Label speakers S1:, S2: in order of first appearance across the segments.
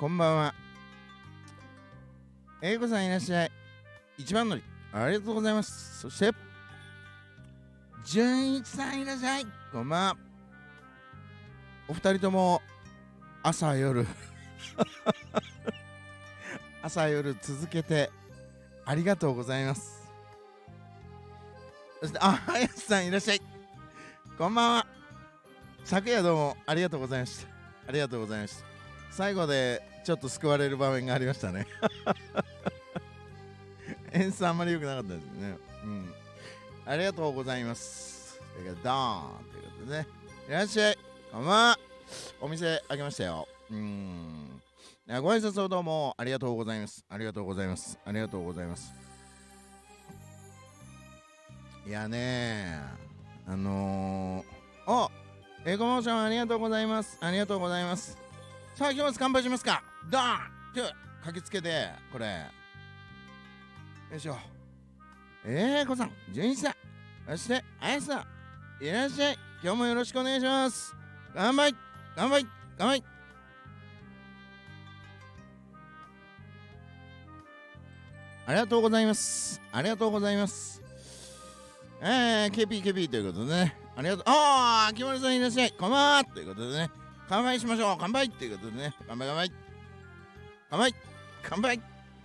S1: こんばんは。英子さんいらっしゃい。一番乗り、ありがとうございます。そして、純一さんいらっしゃい。こんばんは。お二人とも、朝夜、朝夜続けて、ありがとうございます。そして、林さんいらっしゃい。こんばんは。昨夜どうもありがとうございました。ありがとうございました。最後でちょっと救われる場面がありましたね。演奏あんまり良くなかったですね。ありがとうございます。ドーンということでね。いらっしゃい。こんばんは。お店開けましたよ。ご挨拶をどうもありがとうございます。ありがとうございます。ありがとうございます。いやねこもちゃんありがとうございます。ありがとうございます。さあ行きます。乾杯しますか。ドーン駆けつけて、これ。よいしょ。こさん、純一さん、そして、あやさん、いらっしゃい。今日もよろしくお願いします。乾杯乾杯乾杯。ありがとうございます。ありがとうございます。ケピーということでね。ありがとう。木村さんいらっしゃい。こんばんはということでね。乾杯しましょう。乾杯ということでね。乾杯乾杯。乾杯乾杯。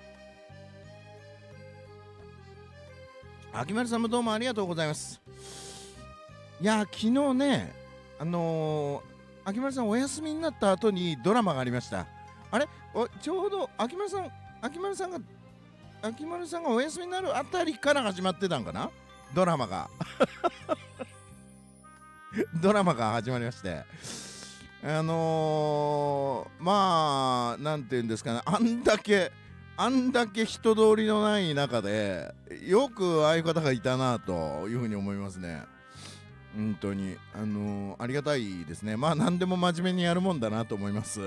S1: 秋丸さんもどうもありがとうございます。いや昨日ね秋丸さんお休みになった後にドラマがありました。あれちょうど秋丸さんがお休みになるあたりから始まってたんかな、ドラマがドラマが始まりまして、まあなんていうんですかね、あんだけ人通りのない中でよくああいう方がいたなというふうに思いますね。本当にありがたいですね。まあ何でも真面目にやるもんだなと思います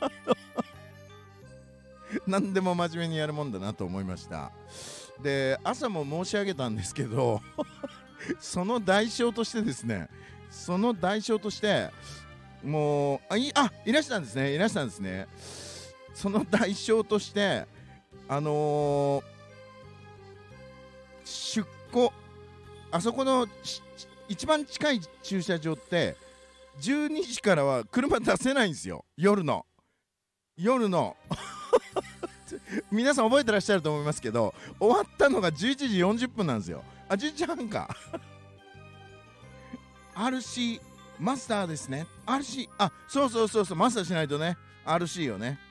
S1: 何でも真面目にやるもんだなと思いました。で朝も申し上げたんですけどその代償としてもういらしたんですね。その代償として出庫、あそこの一番近い駐車場って12時からは車出せないんですよ。夜の皆さん覚えてらっしゃると思いますけど、終わったのが11時40分なんですよ。11時半かRC マスターですね。RC そうマスターしないとね。 RC よね。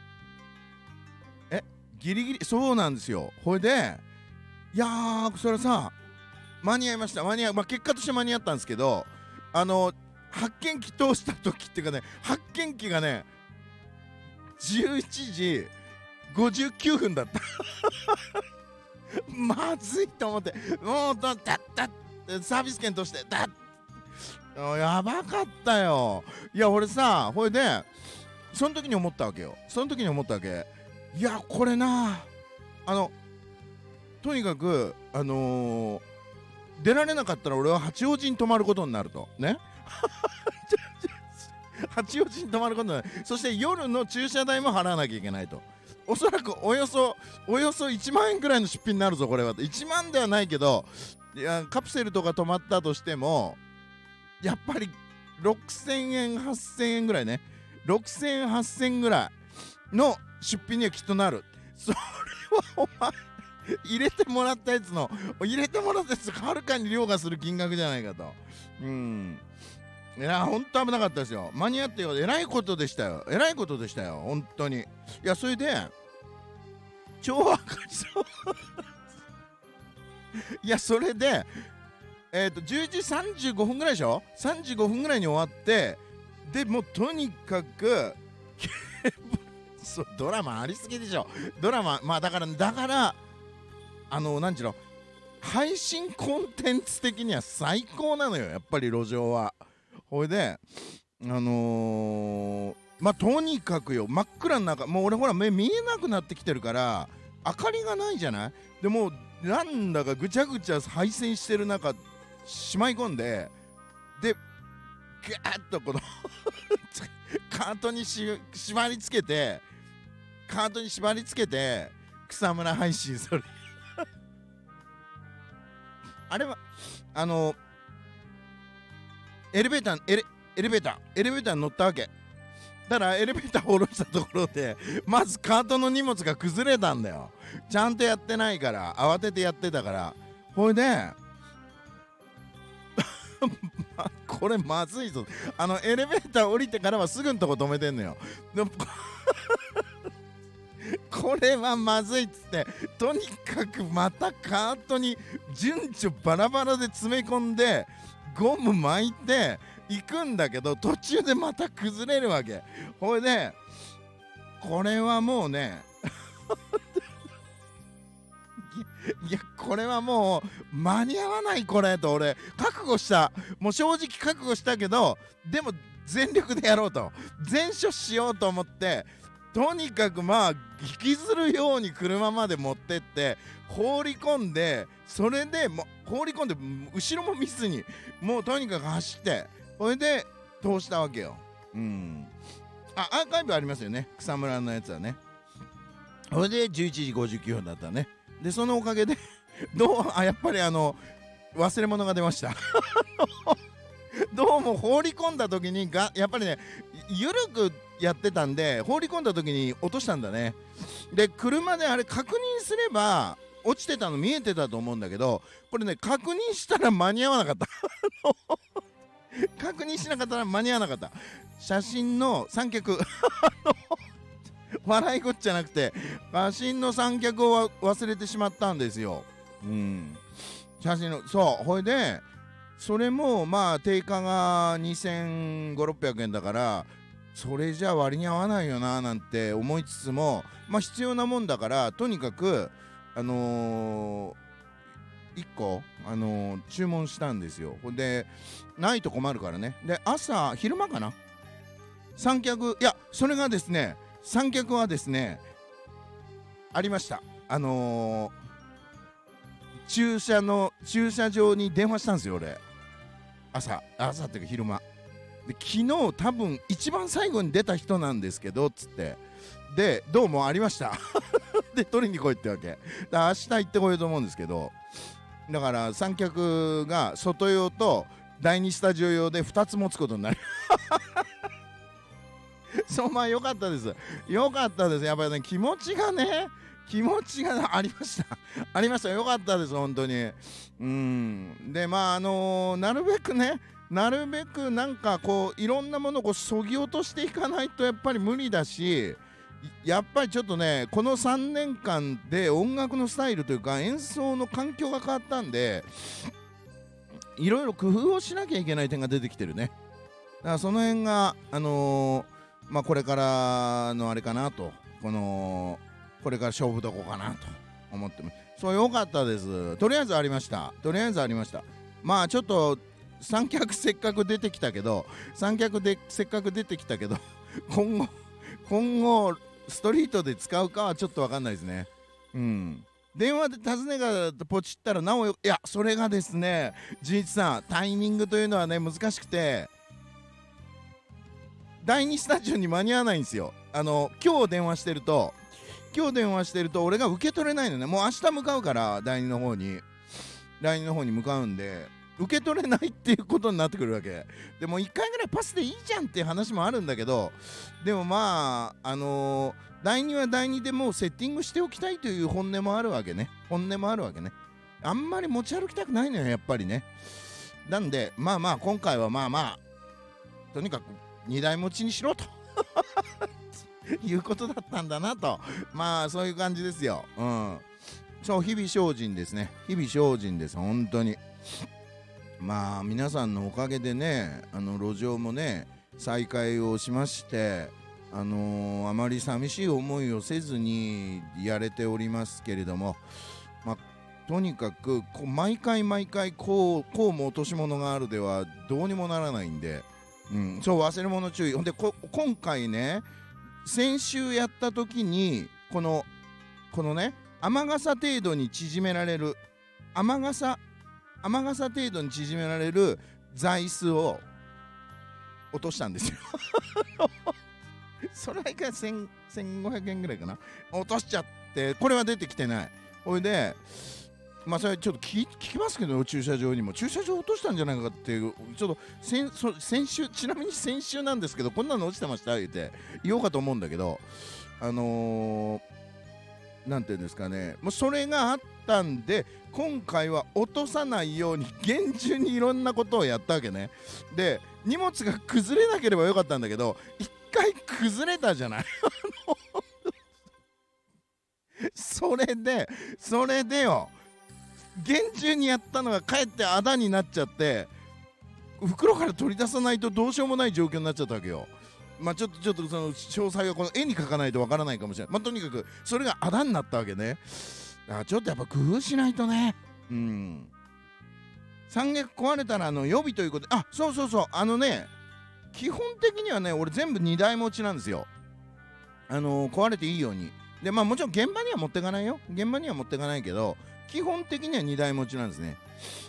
S1: ギリギリそうなんですよ。ほいでそれさ間に合いました。結果として間に合ったんですけど、発見器通した時っていうかね、発見器がね11時59分だったまずいと思って、もうサービス券としてやばかったよ。いや俺さ、ほいでその時に思ったわけ。いやこれなとにかく出られなかったら俺は八王子に泊まることになるとね八王子に泊まることになる。そして夜の駐車代も払わなきゃいけないと。おそらくおよそ1万円くらいの出費になるぞこれは。1万ではないけど、いやカプセルとか泊まったとしてもやっぱり6000円8000円ぐらいね、6000円8000円ぐらいの出費にはきっとなる。それはお前入れてもらったやつはるかに凌駕する金額じゃないかと。いやほんと危なかったですよ。間に合ってよ、えらいことでしたよ本当に。いやそれで超赤字いやそれで11時35分ぐらいでしょ。35分ぐらいに終わって、でもうとにかくドラマありすぎでしょ。だからなんちゅうの、配信コンテンツ的には最高なのよやっぱり路上は。ほいでとにかくよ、真っ暗の中、もう俺ほら目見えなくなってきてるから明かりがないじゃない。でもなんだかぐちゃぐちゃ配線してる中しまい込んで、でガーッとこのカートに縛り付けて、 カートに縛り付けて草むら配信するあれはエレベーターに乗ったわけ。だからエレベーターを下ろしたところでまずカートの荷物が崩れたんだよ。ちゃんとやってないから慌ててやってたから。ほいでこれまずいぞ。エレベーター降りてからはすぐのとこ止めてんのよ。でもこれはまずいっつってとにかくまたカートに順序バラバラで詰め込んでゴム巻いて行くんだけど、途中でまた崩れるわけ。ほいでこれはもうねいやこれはもう間に合わないこれと俺覚悟した。もう正直覚悟したけど、でも全力でやろうと、全処しようと思って、とにかくまあ引きずるように車まで持ってって放り込んで、それで放り込んで後ろも見ずにもうとにかく走って、それで通したわけよ。アーカイブありますよね、草むらのやつはね。それで11時59分だったね。でそのおかげでやっぱり忘れ物が出ましたどうも放り込んだ時にやっぱりねゆるくやってたんで、放り込んだ時に落としたんだね。で車であれ確認すれば落ちてたの見えてたと思うんだけど、これね確認したら間に合わなかった確認しなかったら間に合わなかった。写真の三脚笑いごっちゃなくて写真の三脚を忘れてしまったんですよ。写真のほいでそれもまあ定価が2500-600円だから、それじゃ割に合わないよななんて思いつつも、まあ必要なもんだからとにかく1個注文したんですよ。ほんでないと困るからね。で昼間かな、三脚、いやそれがですね、三脚はですねありました。駐車場に電話したんですよ俺。朝っていうか昼間で、昨日多分一番最後に出た人なんですけどっつって、でどうもありましたで取りに来いってわけだ。明日行ってこようと思うんですけど、だから三脚が外用と第2スタジオ用で2つ持つことになるそう、まあよかったです。よかったです。やっぱりね気持ちがありましたありました。よかったです本当に。でまあなるべくなんかこういろんなものをそぎ落としていかないとやっぱり無理だし、やっぱりちょっとねこの3年間で音楽のスタイルというか演奏の環境が変わったんで、いろいろ工夫をしなきゃいけない点が出てきてるね。だからその辺がまあこれからのあれかなと、これから勝負どこかなと思ってます。そうよかったです。とりあえずありました。まあちょっと三脚せっかく出てきたけど今後ストリートで使うかはちょっと分かんないですね。電話で尋ねがポチったらなおよ、いやそれがですねじいちさん、タイミングというのはね難しくて第2スタジオに間に合わないんですよ。今日電話してると俺が受け取れないのね。もう明日向かうから第2の方に向かうんで受け取れないっていうことになってくるわけで、もう1回ぐらいパスでいいじゃんっていう話もあるんだけど、でもまあ第2は第2でもうセッティングしておきたいという本音もあるわけね。あんまり持ち歩きたくないのよやっぱりね。なんでまあ今回はまあとにかく2台持ちにしろということだったんだなと、まあそういう感じですよ。そう日々精進ですね。本当に。まあ皆さんのおかげでね路上もね再開をしまして、あまり寂しい思いをせずにやれておりますけれども、とにかく毎回こうも落とし物があるではどうにもならないんで、そう忘れ物注意。ほんで今回ね先週やった時にこのね雨傘程度に縮められる座椅子を落としたんですよそれはいくら1500円ぐらいかな、落としちゃって、これは出てきてない。ほいでまあそれちょっと聞きますけど、駐車場にも駐車場落としたんじゃないかっていう、ちょっと先週、ちなみに先週なんですけど、こんなの落ちてました言って言おうかと思うんだけど、なんていうんですかね、もうそれがあったんで、今回は落とさないように厳重にいろんなことをやったわけね。で荷物が崩れなければよかったんだけど、一回崩れたじゃないそれでよ、厳重にやったのがかえってあだになっちゃって、袋から取り出さないとどうしようもない状況になっちゃったわけよ。まあちょっとその詳細はこの絵に描かないとわからないかもしれない。まあとにかくそれがあだになったわけね。だからちょっとやっぱ工夫しないとね。山岳壊れたら予備ということで、そう基本的にはね、俺全部2台持ちなんですよ。壊れていいように。でまあもちろん現場には持ってかないよ。現場には持ってかないけど、基本的には2台持ちなんですね。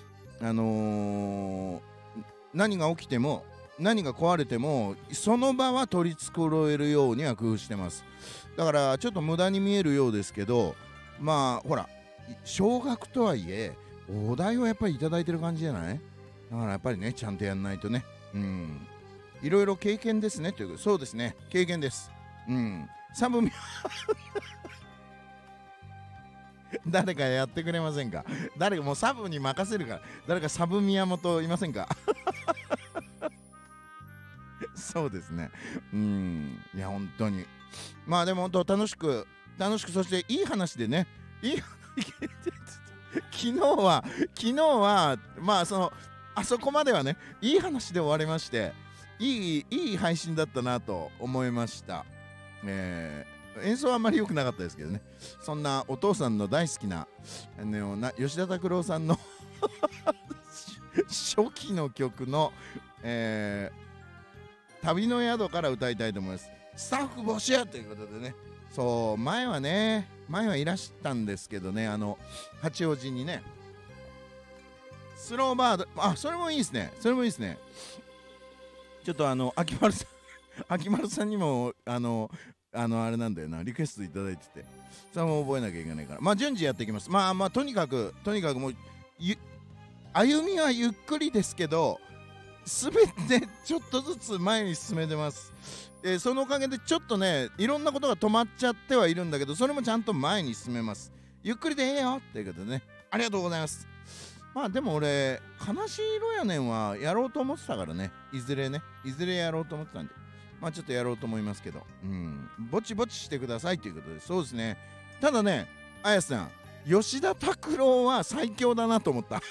S1: 何が起きても何が壊れてもその場は取り繕えるようには工夫してます。だからちょっと無駄に見えるようですけど、まあほら少額とはいえお題をやっぱりいただいてる感じじゃない？だからやっぱりね、ちゃんとやんないとね。いろいろ経験ですねという。そうですね、経験です。サブミ誰かやってくれませんか？誰かもうサブに任せるから、誰かサブ宮本いませんか？そうですね。いや本当に、まあでも本当楽しく、そしていい話でね、昨日はまああそこまではね、いい話で終わりまして、いい配信だったなと思いました。演奏はあんまり良くなかったですけどね。そんなお父さんの大好きな吉田拓郎さんの初期の曲の、旅の宿から歌いたいと思います。スタッフ募集ということでね。そう前はいらしたんですけどね、八王子にね、スローバード、それもいいですね。ちょっと秋丸さんにもあれなんだよな、リクエストいただいてて、それも覚えなきゃいけないから、まあ順次やっていきます。まあとにかくもう歩みはゆっくりですけど、すべてちょっとずつ前に進めてます。そのおかげでちょっとね、いろんなことが止まっちゃってはいるんだけど、それもちゃんと前に進めます。ゆっくりでええよっていうことでね、ありがとうございます。まあでも俺、悲しい色やねんはやろうと思ってたからね、いずれやろうと思ってたんで、まあちょっとやろうと思いますけど、ぼちぼちしてくださいということで。そうですね。ただね、あやさん、吉田拓郎は最強だなと思った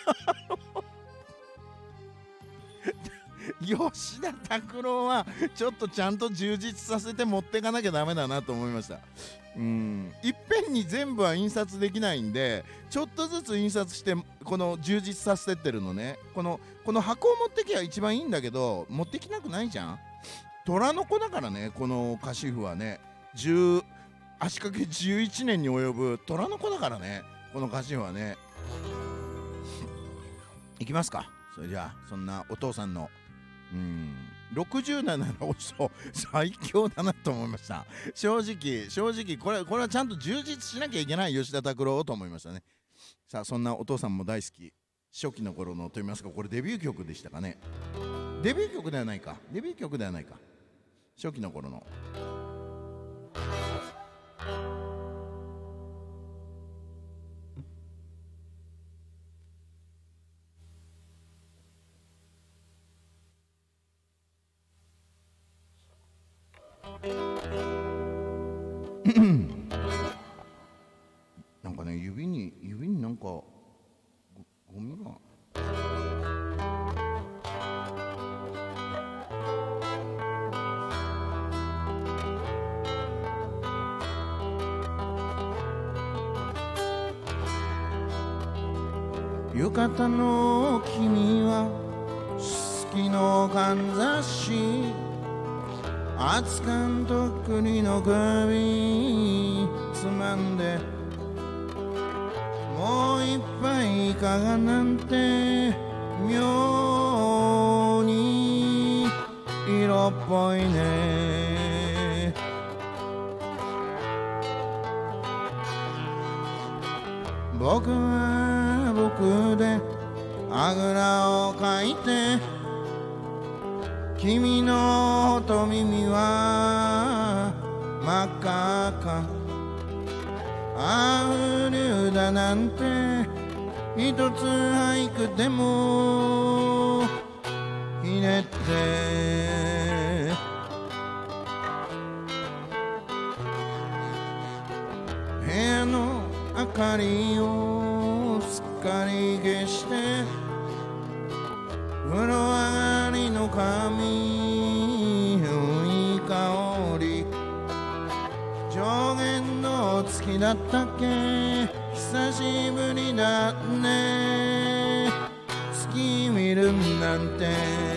S1: 吉田拓郎はちょっとちゃんと充実させて持っていかなきゃダメだなと思いました。いっぺんに全部は印刷できないんで、ちょっとずつ印刷してこの充実させてってるのね。この箱を持ってきゃ一番いいんだけど、持ってきなくないじゃん。虎の子だからね、この歌詞譜はね、足掛け11年に及ぶ虎の子だからね、この歌詞譜はね。いきますか。それじゃあそんなお父さんの60代なら最強だなと思いました。正直これはちゃんと充実しなきゃいけない吉田拓郎と思いましたね。さあそんなお父さんも大好き、初期の頃のと言いますか、これデビュー曲でしたかね。デビュー曲ではないか、初期の頃の。なんかね、指になんかゴミが。浴衣の君は好きのかんざし、熱燗と栗の首つまんで、もう一杯いかがなんて妙に色っぽいね。 僕は僕であぐらをかいて、君のほと耳は真っ赤っか。あうりゅうだなんて一つ俳句でもひねって部屋の明かりをすっかり消して、風呂上がりの髪いい香り、上限の月だったっけ、久しぶりだね月見るなんて。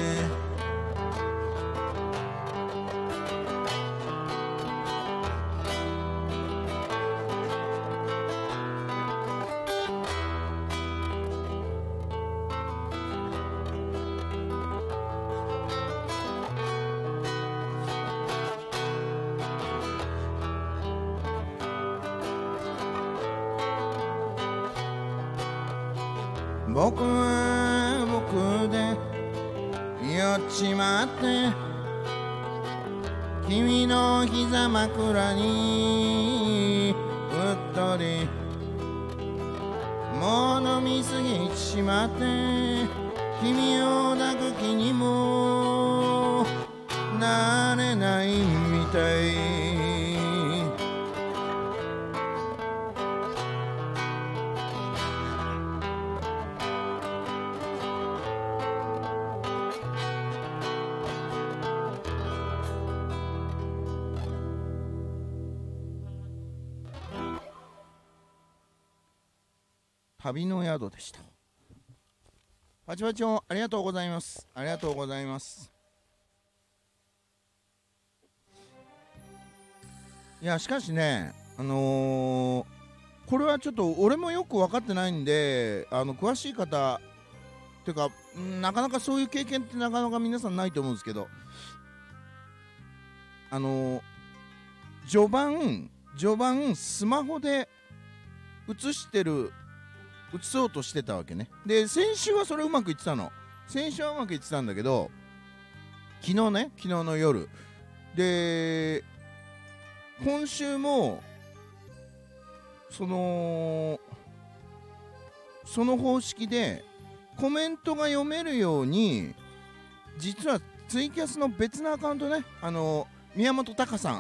S1: 僕は僕で酔っちまって、君の膝枕にうっとりもう飲みすぎちまって、君を抱く気にもなれないみたい。旅の宿でした。パチパチをありがとうございます。ありがとうございます。いやしかしね、これはちょっと俺もよく分かってないんで、詳しい方っていうか、なかなかそういう経験ってなかなか皆さんないと思うんですけど、序盤スマホで映そうとしてたわけね。で先週はそれうまくいってたの。先週はうまくいってたんだけど、昨日の夜で、今週もその方式でコメントが読めるように、実はツイキャスの別のアカウントね、宮本隆さん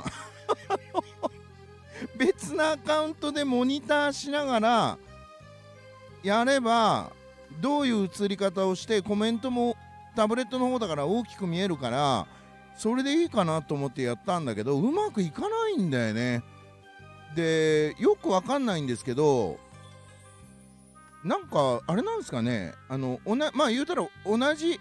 S1: 別なアカウントでモニターしながらやれば、どういう映り方をしてコメントもタブレットの方だから大きく見えるから、それでいいかなと思ってやったんだけど、うまくいかないんだよね。でよくわかんないんですけど、なんかあれなんですかね、まあ言うたら同じ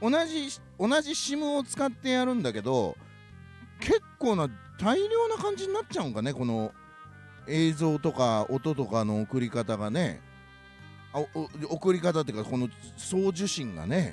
S1: SIM を使ってやるんだけど、結構な大量な感じになっちゃうんかね、この映像とか音とかの送り方がね。送り方っていうか、この送受信がね、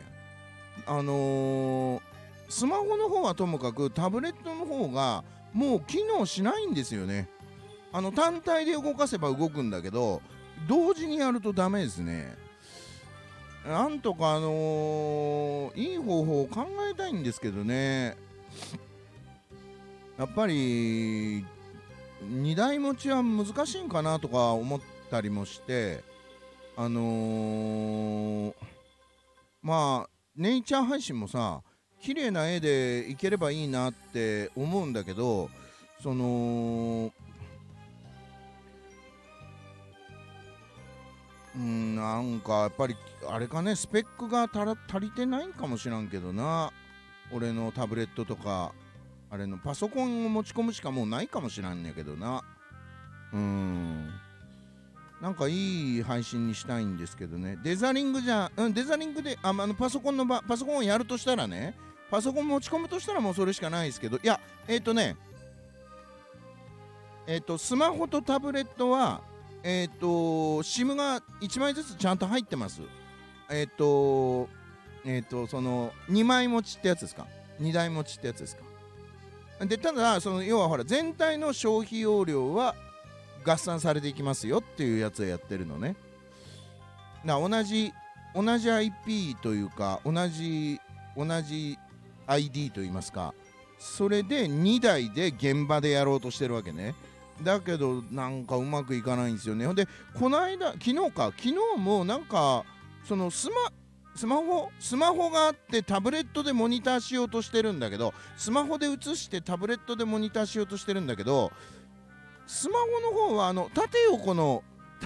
S1: スマホの方はともかくタブレットの方がもう機能しないんですよね。単体で動かせば動くんだけど、同時にやるとダメですね。なんとかいい方法を考えたいんですけどね。やっぱり2台持ちは難しいんかなとか思ったりもして、まあネイチャー配信もさ、綺麗な絵でいければいいなって思うんだけど、なんかやっぱりあれかね、スペックが足りてないんかもしらんけどな。俺のタブレットとかあれのパソコンを持ち込むしかもうないかもしらんねんけどな。なんかいい配信にしたいんですけどね。デザリングでパソコンをやるとしたらね、パソコン持ち込むとしたらもうそれしかないですけど、いやスマホとタブレットはSIM が1枚ずつちゃんと入ってます。その2枚持ちってやつですか、2台持ちってやつですか。でただ要はほら全体の消費容量は合算されていきますよっていうやつをやってるのね。同じ IP というか同じ ID といいますか、それで2台で現場でやろうとしてるわけね。だけどなんかうまくいかないんですよね。ほんでこの間昨日もなんかそのスマホがあってタブレットでモニターしようとしてるんだけど、スマホで映してタブレットでモニターしようとしてるんだけど、スマホの方は縦横の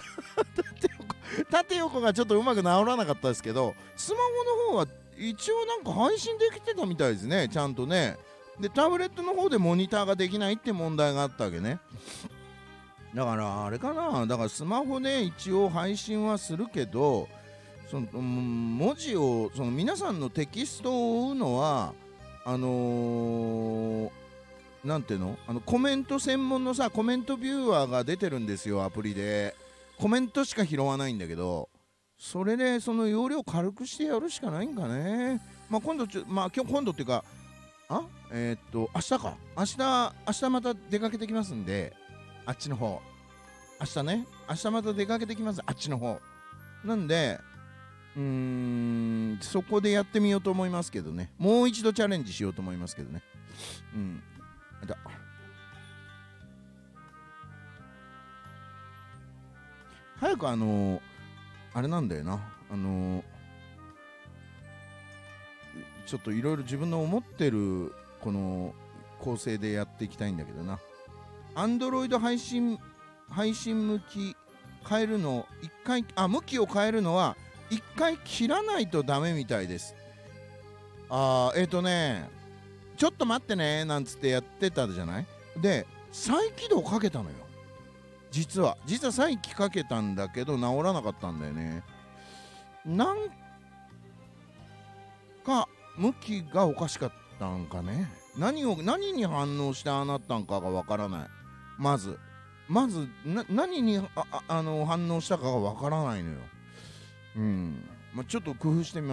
S1: 縦横がちょっとうまく直らなかったですけど、スマホの方は一応なんか配信できてたみたいですね、ちゃんとね。でタブレットの方でモニターができないって問題があったわけね。だからあれかな、だからスマホで一応配信はするけど、その文字を皆さんのテキストを追うのはなんていうの、コメント専門のさ、コメントビューアーが出てるんですよ、アプリで。コメントしか拾わないんだけど、それでその容量軽くしてやるしかないんかね。今度今度っていうか、明日か、明日また出かけてきますんで、あっちの方、明日また出かけてきます、あっちの方なんで、そこでやってみようと思いますけどね。もう一度チャレンジしようと思いますけどね。早くあれなんだよな、ちょっといろいろ自分の思ってるこの構成でやっていきたいんだけどな。Android 配信向き変えるの一回、向きを変えるのは一回切らないとダメみたいです。ちょっと待ってねなんつってやってたじゃない。で再起動かけたのよ。実は再起かけたんだけど治らなかったんだよね。なんか向きがおかしかったんかね。何に反応してああなったんかがわからない。まず何に反応したかがわからないのよ。ちょっと工夫してみます。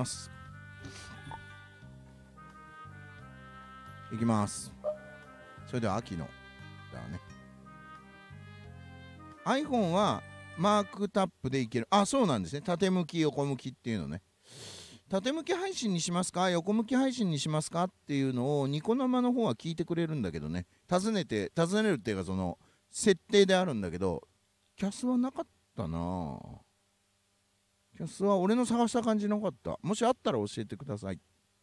S1: いきます。それでは秋のだね。iPhone はマークタップでいける。そうなんですね。縦向き横向きっていうのね。縦向き配信にしますか横向き配信にしますかっていうのをニコ生の方は聞いてくれるんだけどね。尋ねるっていうか、その設定であるんだけど、キャスはなかったな。キャスは俺の探した感じなかった。もしあったら教えてください。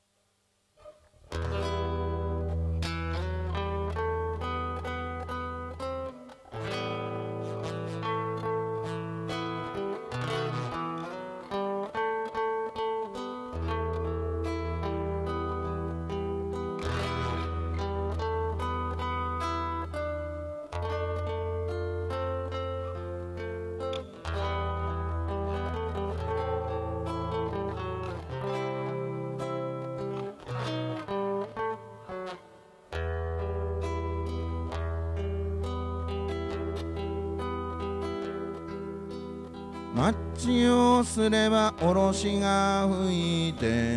S1: マッチをすればおろしが吹いて、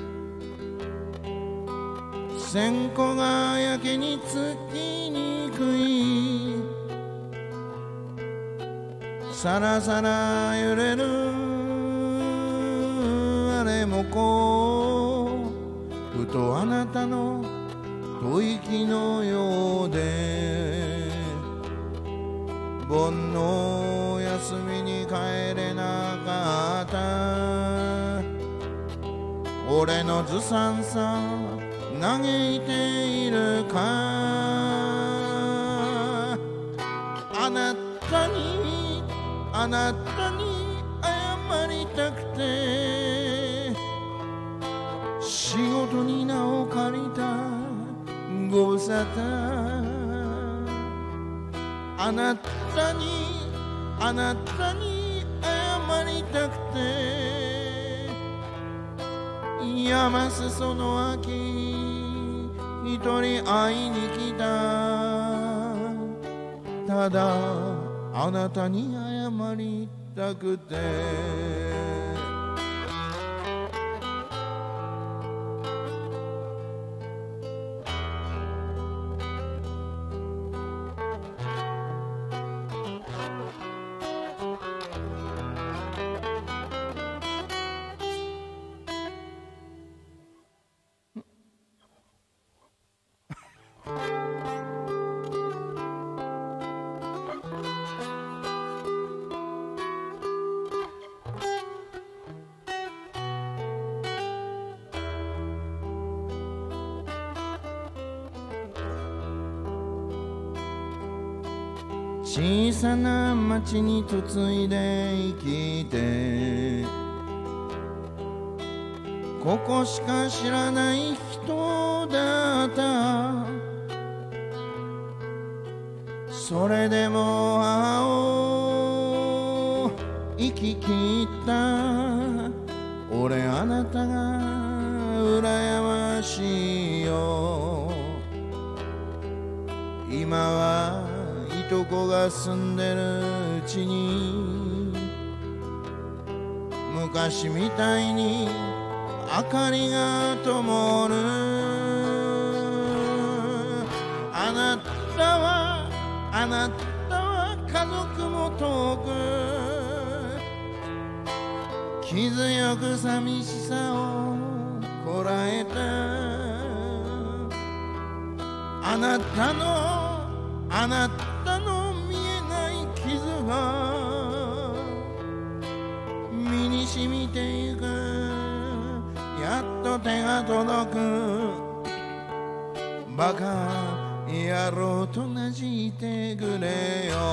S1: 線香がやけにつきにくい、さらさら揺れるあれもこう、ふとあなたの吐息のようで、盆の休みに帰れなかった、俺のずさんさ嘆いているか、あなたに謝りたくて、仕事に名を借りたご無沙汰、あなたに謝りたくて、山裾の秋一人会いに来た、ただあなたに謝りたくて、 小さな町に嫁いで生きて、ここしか知らない人だった。それでも母を生き切った。俺あなたが羨ましいよ。今はいとこが住んでるうちに、昔みたいに明かりが灯る。あなたは家族も遠く、傷よく寂しさをこらえた。あなたの見えない傷が身に染みていく。やっと手が届く。バカ野郎となじってくれよ。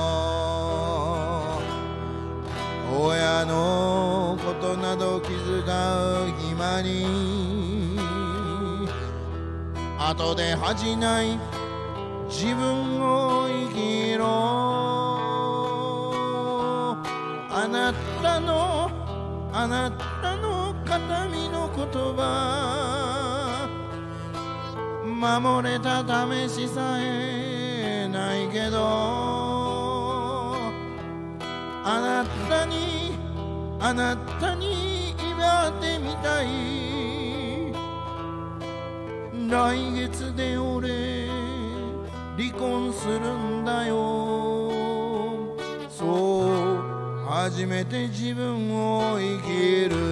S1: 親のことなど気遣う暇に、後で恥じない自分を生きろ。あなたの形見の言葉、守れた試しさえないけど、あなたに祝ってみたい。来月で俺離婚するんだよ。そう初めて自分を生きる。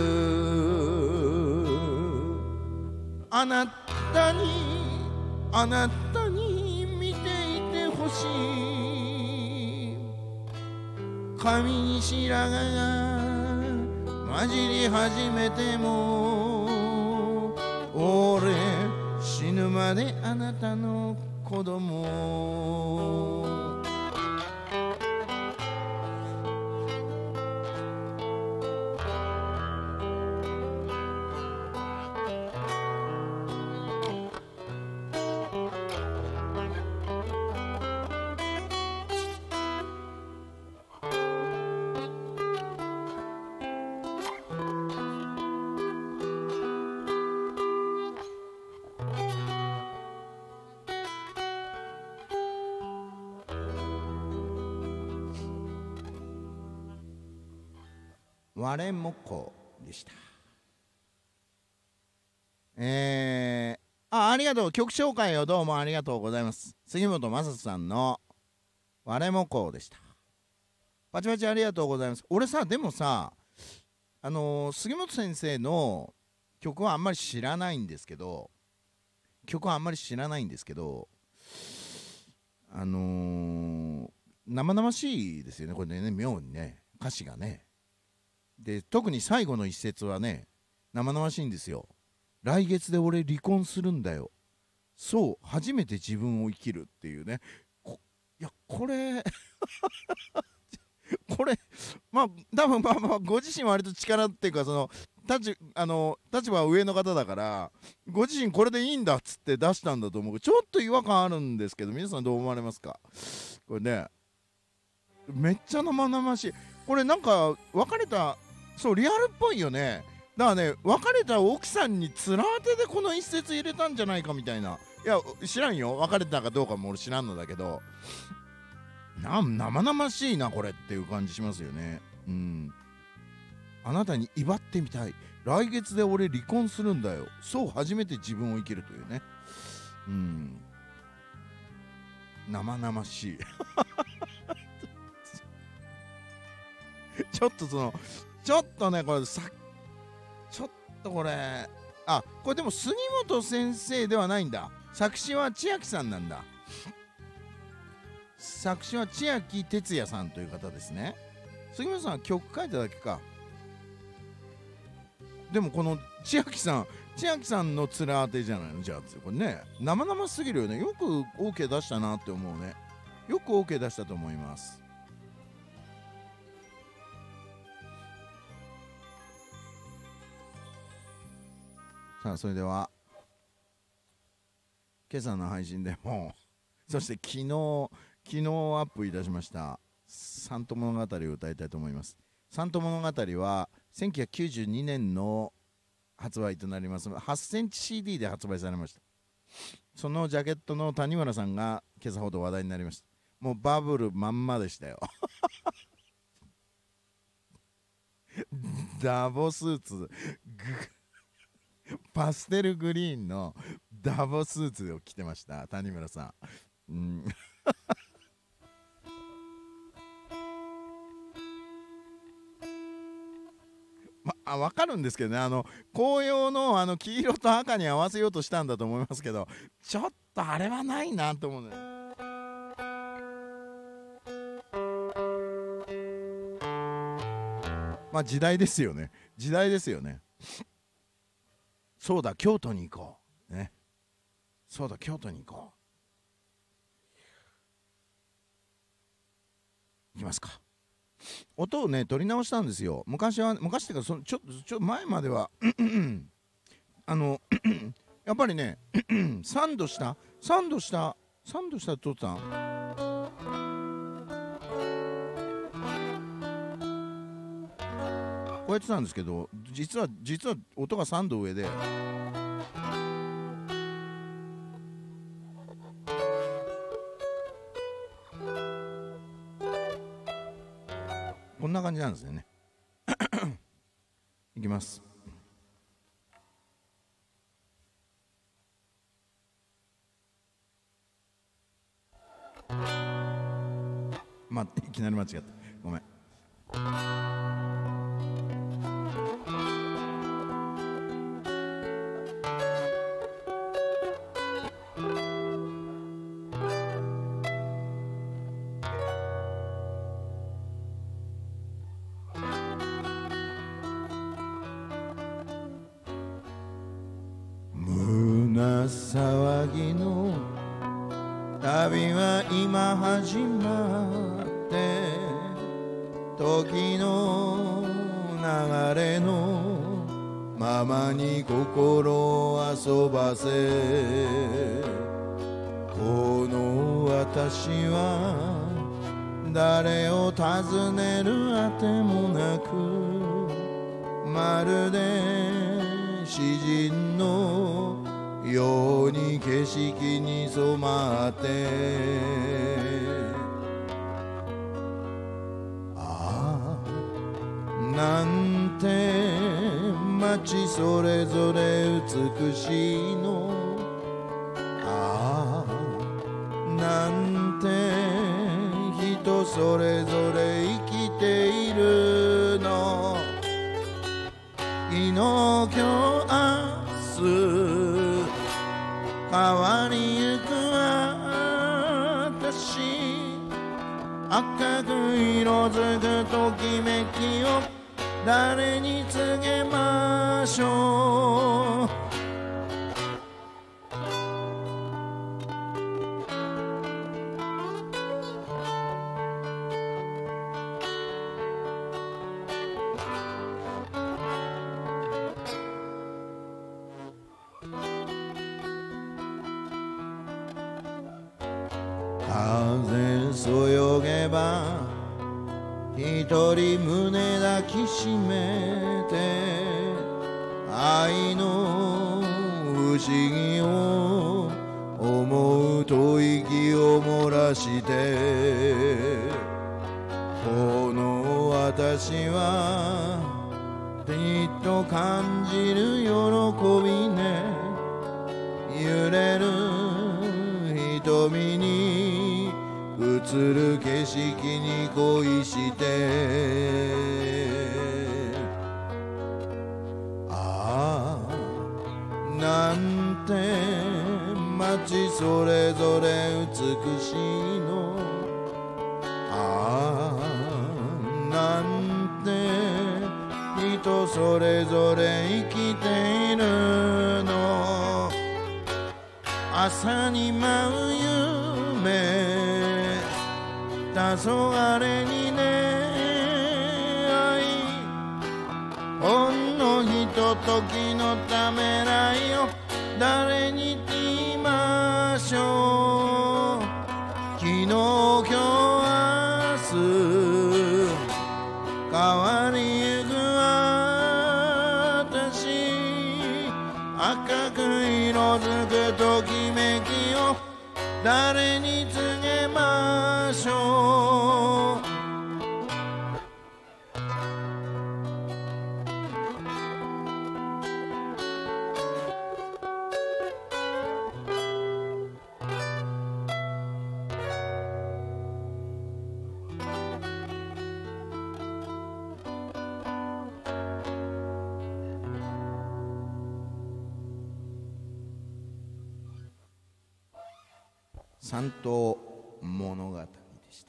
S1: あなたに見ていてほしい。髪に白髪が混じり始めても、俺死ぬまであなたの子供。我も子でした。ありがとう。曲紹介をどうもありがとうございます。杉本雅人さんの我も子でした。パチパチありがとうございます。俺さ、でもさ、杉本先生の曲はあんまり知らないんですけど、生々しいですよね、これね、妙にね、歌詞がね。で、特に最後の一節はね、生々しいんですよ。来月で俺離婚するんだよ。そう初めて自分を生きるっていうね。いやこれこれまあ多分ご自身は割と力っていうか、その立場は上の方だから、ご自身これでいいんだっつって出したんだと思う。ちょっと違和感あるんですけど、皆さんどう思われますか？これね、めっちゃ生々しい。これなんか別れた、そうリアルっぽいよね。だからね、別れた奥さんに面当てでこの一節入れたんじゃないかみたいな。いや知らんよ、別れたかどうかも俺知らんのだけど、生々しいなこれっていう感じしますよね。あなたに威張ってみたい。来月で俺離婚するんだよ。そう初めて自分を生きるというね。生々しいちょっとね、これちょっとこれ、これでも杉本先生ではないんだ。作詞は千秋さんなんだ。作詞は千秋哲也さんという方ですね。杉本さんは曲書いただけか。でもこの千秋さんの面当てじゃないの、じゃあこれね、生々すぎるよね。よく OK 出したなって思うね。よく OK 出したと思います。 さあそれでは今朝の配信でもそして昨日アップいたしましたサント物語を歌いたいと思います。サント物語は1992年の発売となります8センチ CD で発売されました。そのジャケットの谷村さんが今朝ほど話題になりました。もうバブルまんまでしたよダボスーツパステルグリーンのダボスーツを着てました谷村さん、分かるんですけどね、紅葉の黄色と赤に合わせようとしたんだと思いますけど、ちょっとあれはないなと思うね。まあ時代ですよね、時代ですよね。そうだ京都に行こうね、そうだ京都に行こう。行きますか。音をね取り直したんですよ。昔っていうかちょっと前まではやっぱりねサンドした撮ったこうやってたんですけど、実は音が3度上でこんな感じなんですよねいきます。いきなり間違った、ごめん。胸騒ぎの旅は今始まって時の流れのままに心を遊ばせ、この私は誰を訪ねるあてもなく、まるで詩人のように景色に染まって、ああなんて街それぞれ美しいの、ああなんて人それぞれ生きているの、昨日今日明日変わりゆく私、赤く色づくときめきを誰に告げましょう。風そよげば一人胸抱きしめて、愛の不思議を思うと息を漏らして、この私はきっと感じる喜びね、揺れる瞳に映る景色に恋して、ああなんて街それぞれ美しいの、ああなんて人それぞれ生きているの、朝に舞う夢黄昏にね愛ほんのひとと時のためらいを誰に言いましょう。昨日今日明日変わりゆく私、赤く色づくときめきを誰に告げましょう。三島物語でした。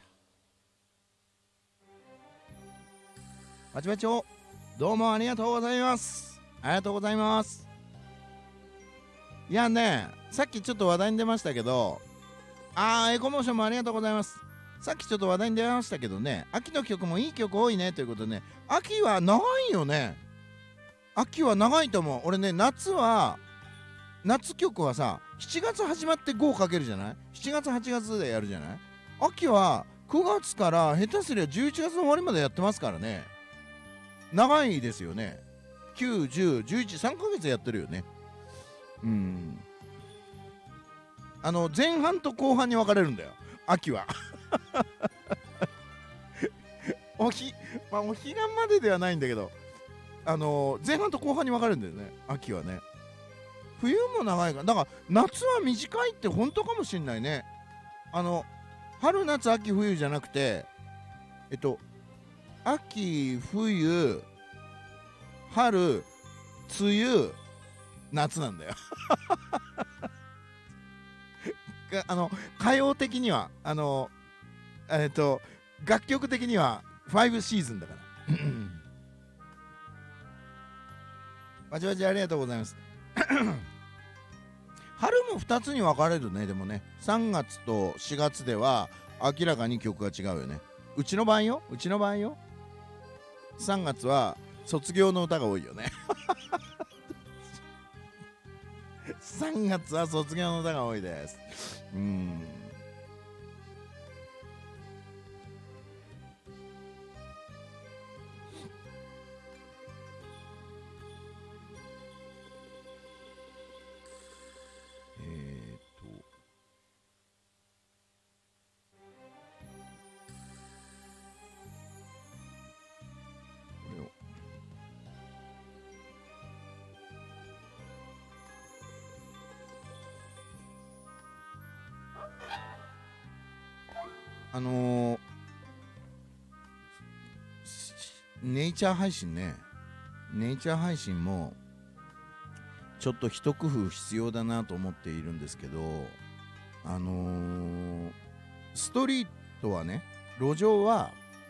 S1: バチバチをどうもありがとうございます。ありがとうございます。いやね、さっきちょっと話題に出ましたけど、エコモーションもありがとうございます。さっきちょっと話題に出ましたけどね、秋の曲もいい曲多いねということでね、秋は長いよね。秋は長いと思う。俺ね、夏曲はさ、7月始まって5かけるじゃない？ 7 月8月でやるじゃない？秋は9月から下手すりゃ11月の終わりまでやってますからね。長いですよね。9、10、11、3ヶ月やってるよね。前半と後半に分かれるんだよ、秋は。お彼岸までではないんだけど、前半と後半に分かれるんだよね、秋はね。冬も長いから、だから夏は短いって本当かもしんないね。春夏秋冬じゃなくて、秋冬春梅雨夏なんだよ。歌謡的には楽曲的には5シーズンだから。バチバチありがとうございます。春も2つに分かれるね。でもね、3月と4月では明らかに曲が違うよね。うちの場合よ。3月は卒業の歌が多いよね。3月は卒業の歌が多いです。ネイチャー配信ね。ネイチャー配信もちょっと一工夫必要だなと思っているんですけど、ストリートはね、路上は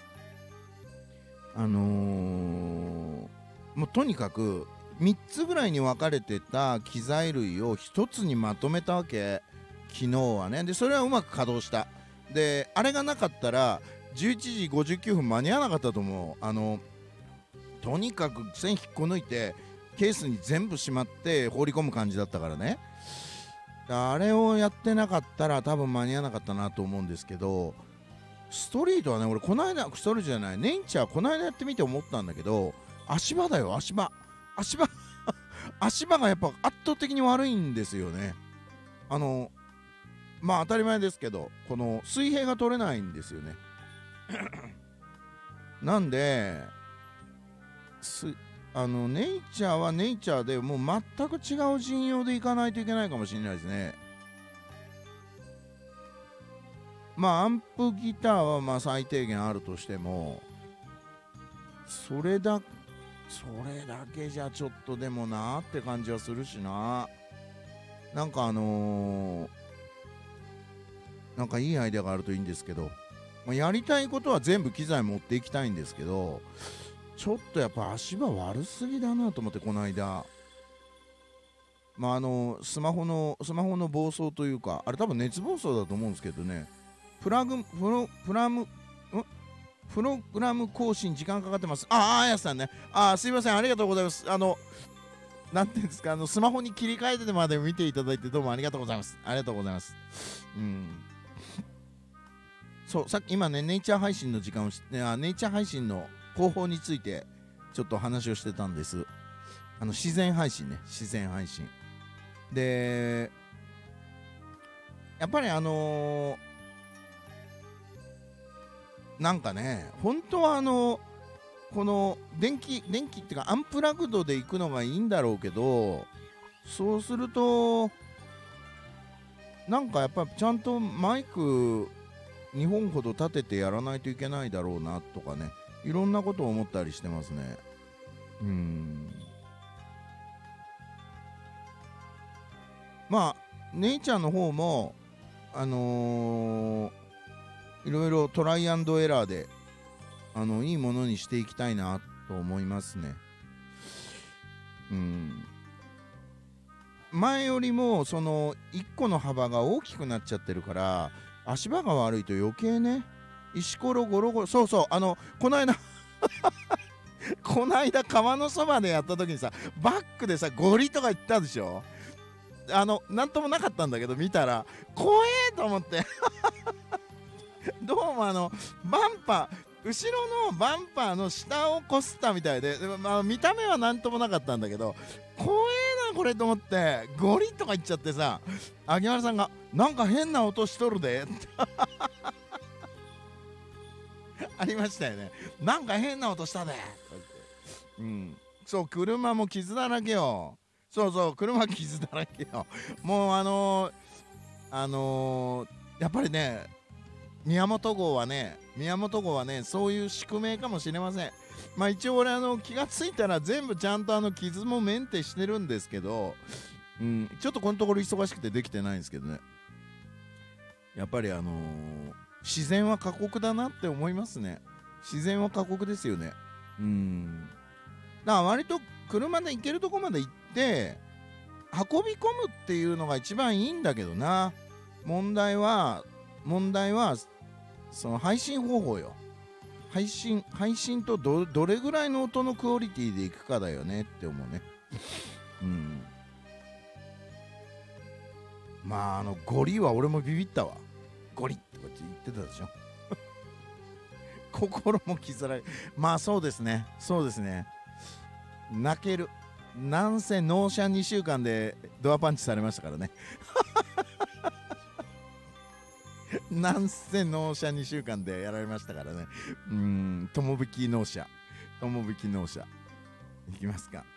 S1: もうとにかく3つぐらいに分かれてた機材類を1つにまとめたわけ、昨日はね。でそれはうまく稼働した。であれがなかったら11時59分間に合わなかったと思う。とにかく線引っこ抜いてケースに全部しまって放り込む感じだったからね。あれをやってなかったら多分間に合わなかったなと思うんですけど、ストリートはね、俺この間ストリートじゃないネイチャーこの間やってみて思ったんだけど、足場だよ、足場足場がやっぱ圧倒的に悪いんですよね。まあ当たり前ですけど、この水平が取れないんですよね。なんでネイチャーはネイチャーでもう全く違う陣容でいかないといけないかもしれないですね。まあアンプギターはまあ最低限あるとしても、それだけじゃちょっとでもなーって感じはするしな。なんかいいアイデアがあるといいんですけど、やりたいことは全部機材持っていきたいんですけど、ちょっとやっぱ足場悪すぎだなと思って、この間スマホの暴走というか、あれ多分熱暴走だと思うんですけどね、プログラム更新時間かかってます。あやさんね、すいません、ありがとうございます。 なんていうんですか、スマホに切り替えてまで見ていただいてどうもありがとうございます。ありがとうございます。そう、さっき今ね、ネイチャー配信の時間をネイチャー配信の方法についてちょっと話をしてたんです。自然配信ね、自然配信で、やっぱりなんかね、本当はこの電気っていうかアンプラグドで行くのがいいんだろうけど、そうするとなんかやっぱちゃんとマイク2本ほど立ててやらないといけないだろうなとかね、いろんなことを思ったりしてますね。まあネイチャーの方もいろいろトライアンドエラーでいいものにしていきたいなと思いますね。前よりもその1個の幅が大きくなっちゃってるから、足場が悪いと余計ね、石ころゴロゴロ、そうそう、この間この間川のそばでやった時にさ、バックでさゴリとか言ったでしょ。なんともなかったんだけど、見たら怖えと思ってどうもバンパー、後ろのバンパーの下をこすったみたいで、見た目はなんともなかったんだけど、怖えなこれと思ってゴリとか言っちゃってさ、秋丸さんがなんか変な音しとるでありましたよね。なんか変な音したでとか言って、そう、車も傷だらけよ。そうそう、車傷だらけよ。もうやっぱりね、宮本号はね、そういう宿命かもしれません。まあ一応俺気がついたら全部ちゃんと傷もメンテしてるんですけど、ちょっとこのところ忙しくてできてないんですけどね。やっぱり自然は過酷だなって思いますね。自然は過酷ですよね。だから割と車で行けるとこまで行って運び込むっていうのが一番いいんだけどな。問題はその配信方法よ。配信とどれぐらいの音のクオリティでいくかだよねって思うね。まあゴリは俺もビビったわ。ゴリってこっち言ってたでしょ心も傷られ、まあそうですね、泣ける。なんせ納車2週間でドアパンチされましたからねなんせ納車2週間でやられましたからね。友引き納車いきますか。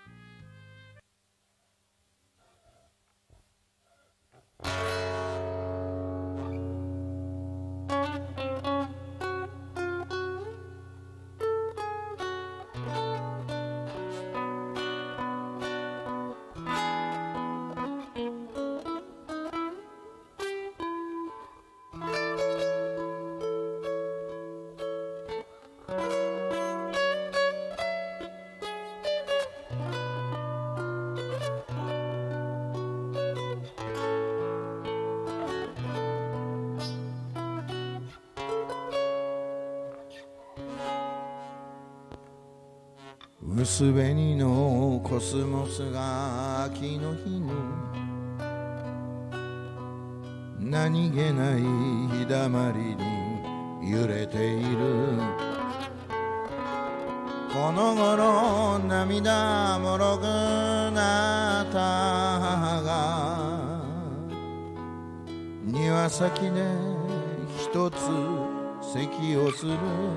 S1: 薄紅のコスモスが秋の日の何気ない日だまりに揺れている。この頃涙もろくなった母が庭先で一つ咳をする。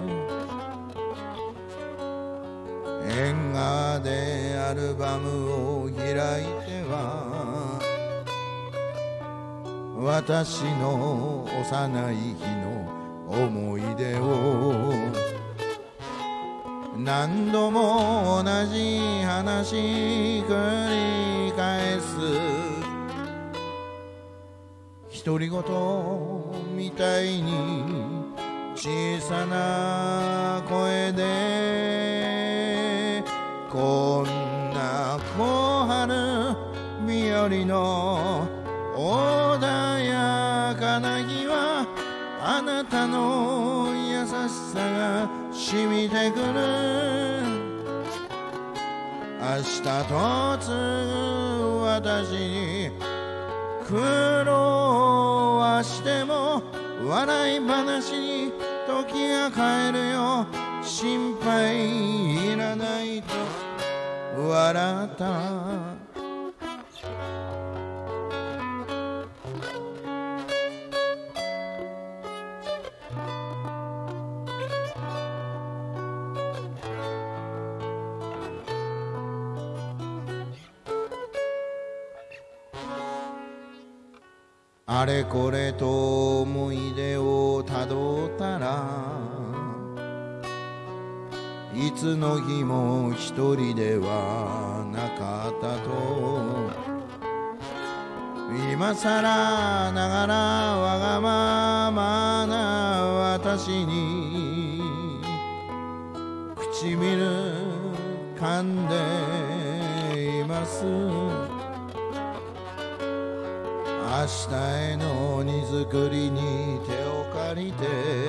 S1: 縁側でアルバムを開いては私の幼い日の思い出を何度も同じ話繰り返す。独り言みたいに小さな声でこんな小春日和の穏やかな日はあなたの優しさが染みてくる。 明日とつぐ私に苦労はしても笑い話に時が変えるよ心配いらないと笑ったあれこれと思い出をたどったらいつの日も一人ではなかったと今さらながらわがままな私に唇噛んでいます明日への荷造りに手を借りて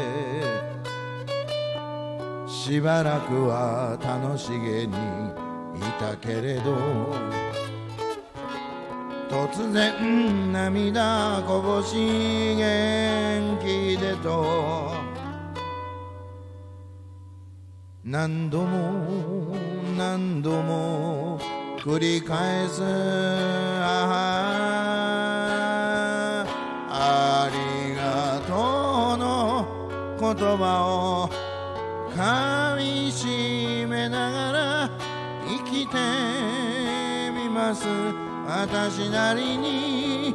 S1: しばらくは楽しげにいたけれど突然涙こぼし元気でと何度も何度も繰り返すありがとうの言葉を噛みしめながら生きてみます私なりに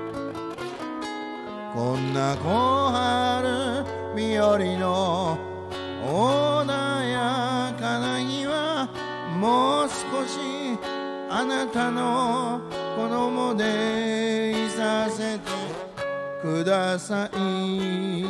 S1: こんな小春日和の穏やかな日はもう少しあなたの子供でいさせてください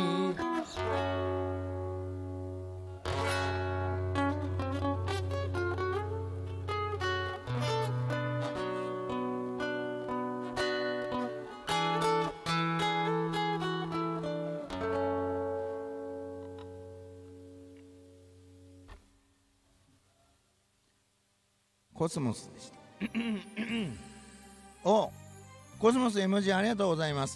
S1: コスモスでしたおコスモス M 字ありがとうございます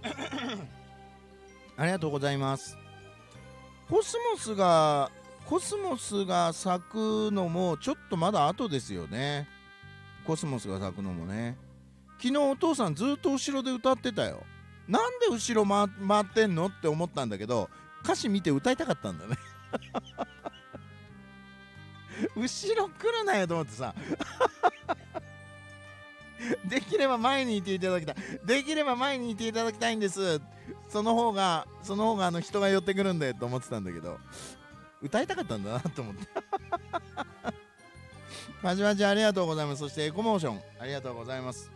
S1: ありがとうございますコスモスが咲くのもちょっとまだ後ですよねコスモスが咲くのもね昨日お父さんずっと後ろで歌ってたよなんで後ろ回ってんのって思ったんだけど歌詞見て歌いたかったんだね後ろ来るなよと思ってさできれば前にいていただきたいできれば前にいていただきたいんですその方が人が寄ってくるんでと思ってたんだけど歌いたかったんだなと思ってパチパチありがとうございますそしてエコモーションありがとうございます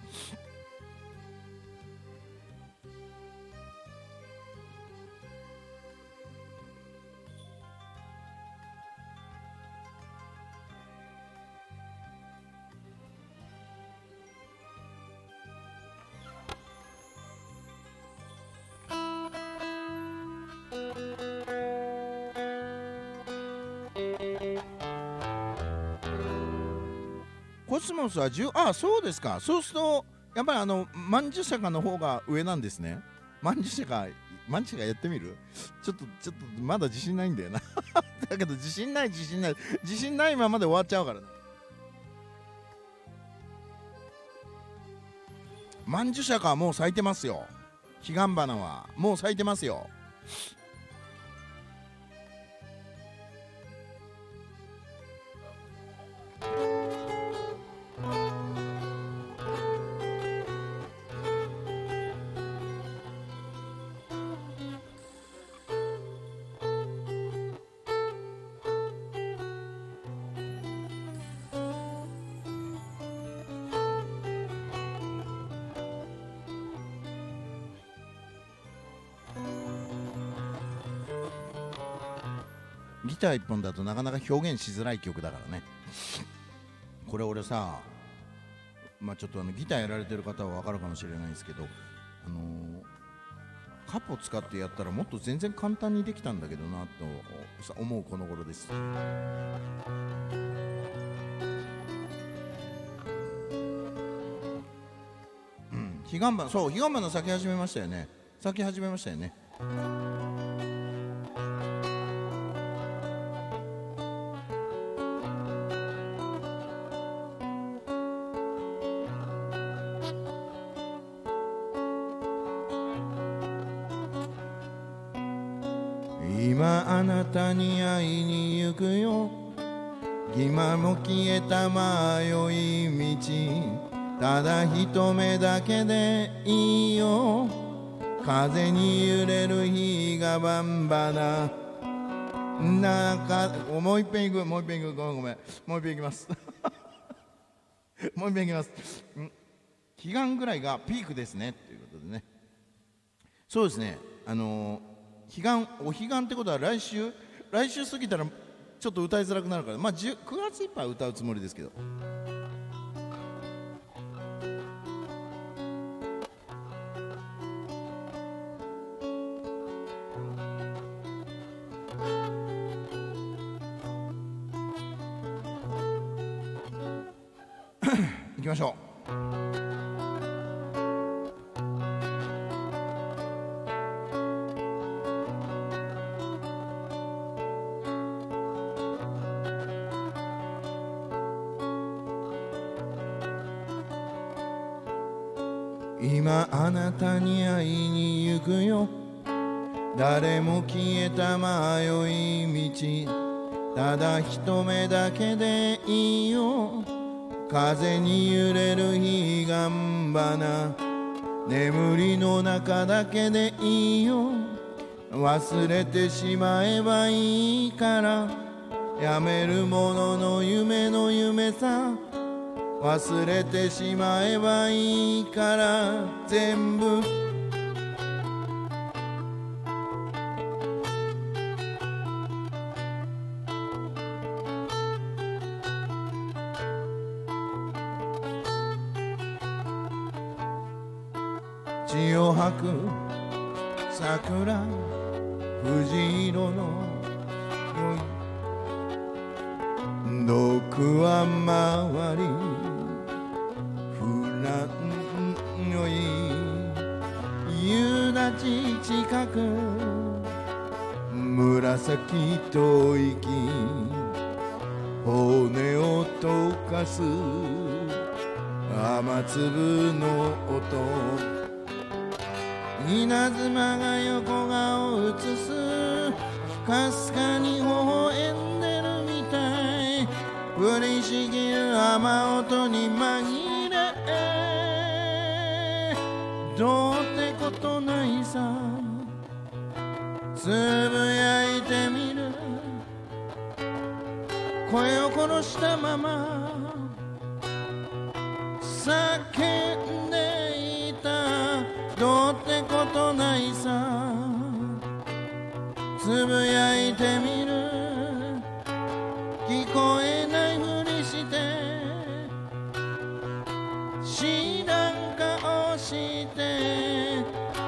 S1: コスモスはそうですかそうするとやっぱりマンジュシャカの方が上なんですねマンジュシャカやってみるちょっとまだ自信ないんだよなだけど自信ないままで終わっちゃうからねマンジュシャカはもう咲いてますよ彼岸花はもう咲いてますよギター一本だとなかなか表現しづらい曲だからねこれ俺さちょっとギターやられてる方は分かるかもしれないですけどカポ使ってやったらもっと全然簡単にできたんだけどなと思うこの頃です彼岸花、そう、彼岸花咲き始めましたよね。咲き始めましたよね。今あなたに会いに行くよ。今も消えた迷い道。ただ一目だけでいいよ。風に揺れる彼岸花。もう一遍いく、もう一遍いく、ごめんごめん、もう一遍いきますもう一遍いきます。彼岸ぐらいがピークですねということでね。そうですね、お彼岸ってことは来週過ぎたらちょっと歌いづらくなるから、まあ9月いっぱい歌うつもりですけど。行きましょう。今あなたに会いに行くよ。誰も消えた迷い道。ただ一目だけでいいよ。風に揺れる彼岸花。眠りの中だけでいいよ。忘れてしまえばいいから。やめるものの夢の夢さ。忘れてしまえばいいから全部。血を吐く桜、藤色の毒は回りフランよい夕立近く紫と息骨を溶かす雨粒の音。稲妻が横顔を映すかすかに微笑んでるみたい。降りしきる雨音に紛れどうってことないさ。つぶやいてみる声を殺したまま叫んでいた。どうってことないさ。つぶやいてみる聞こえないふりして知らん顔して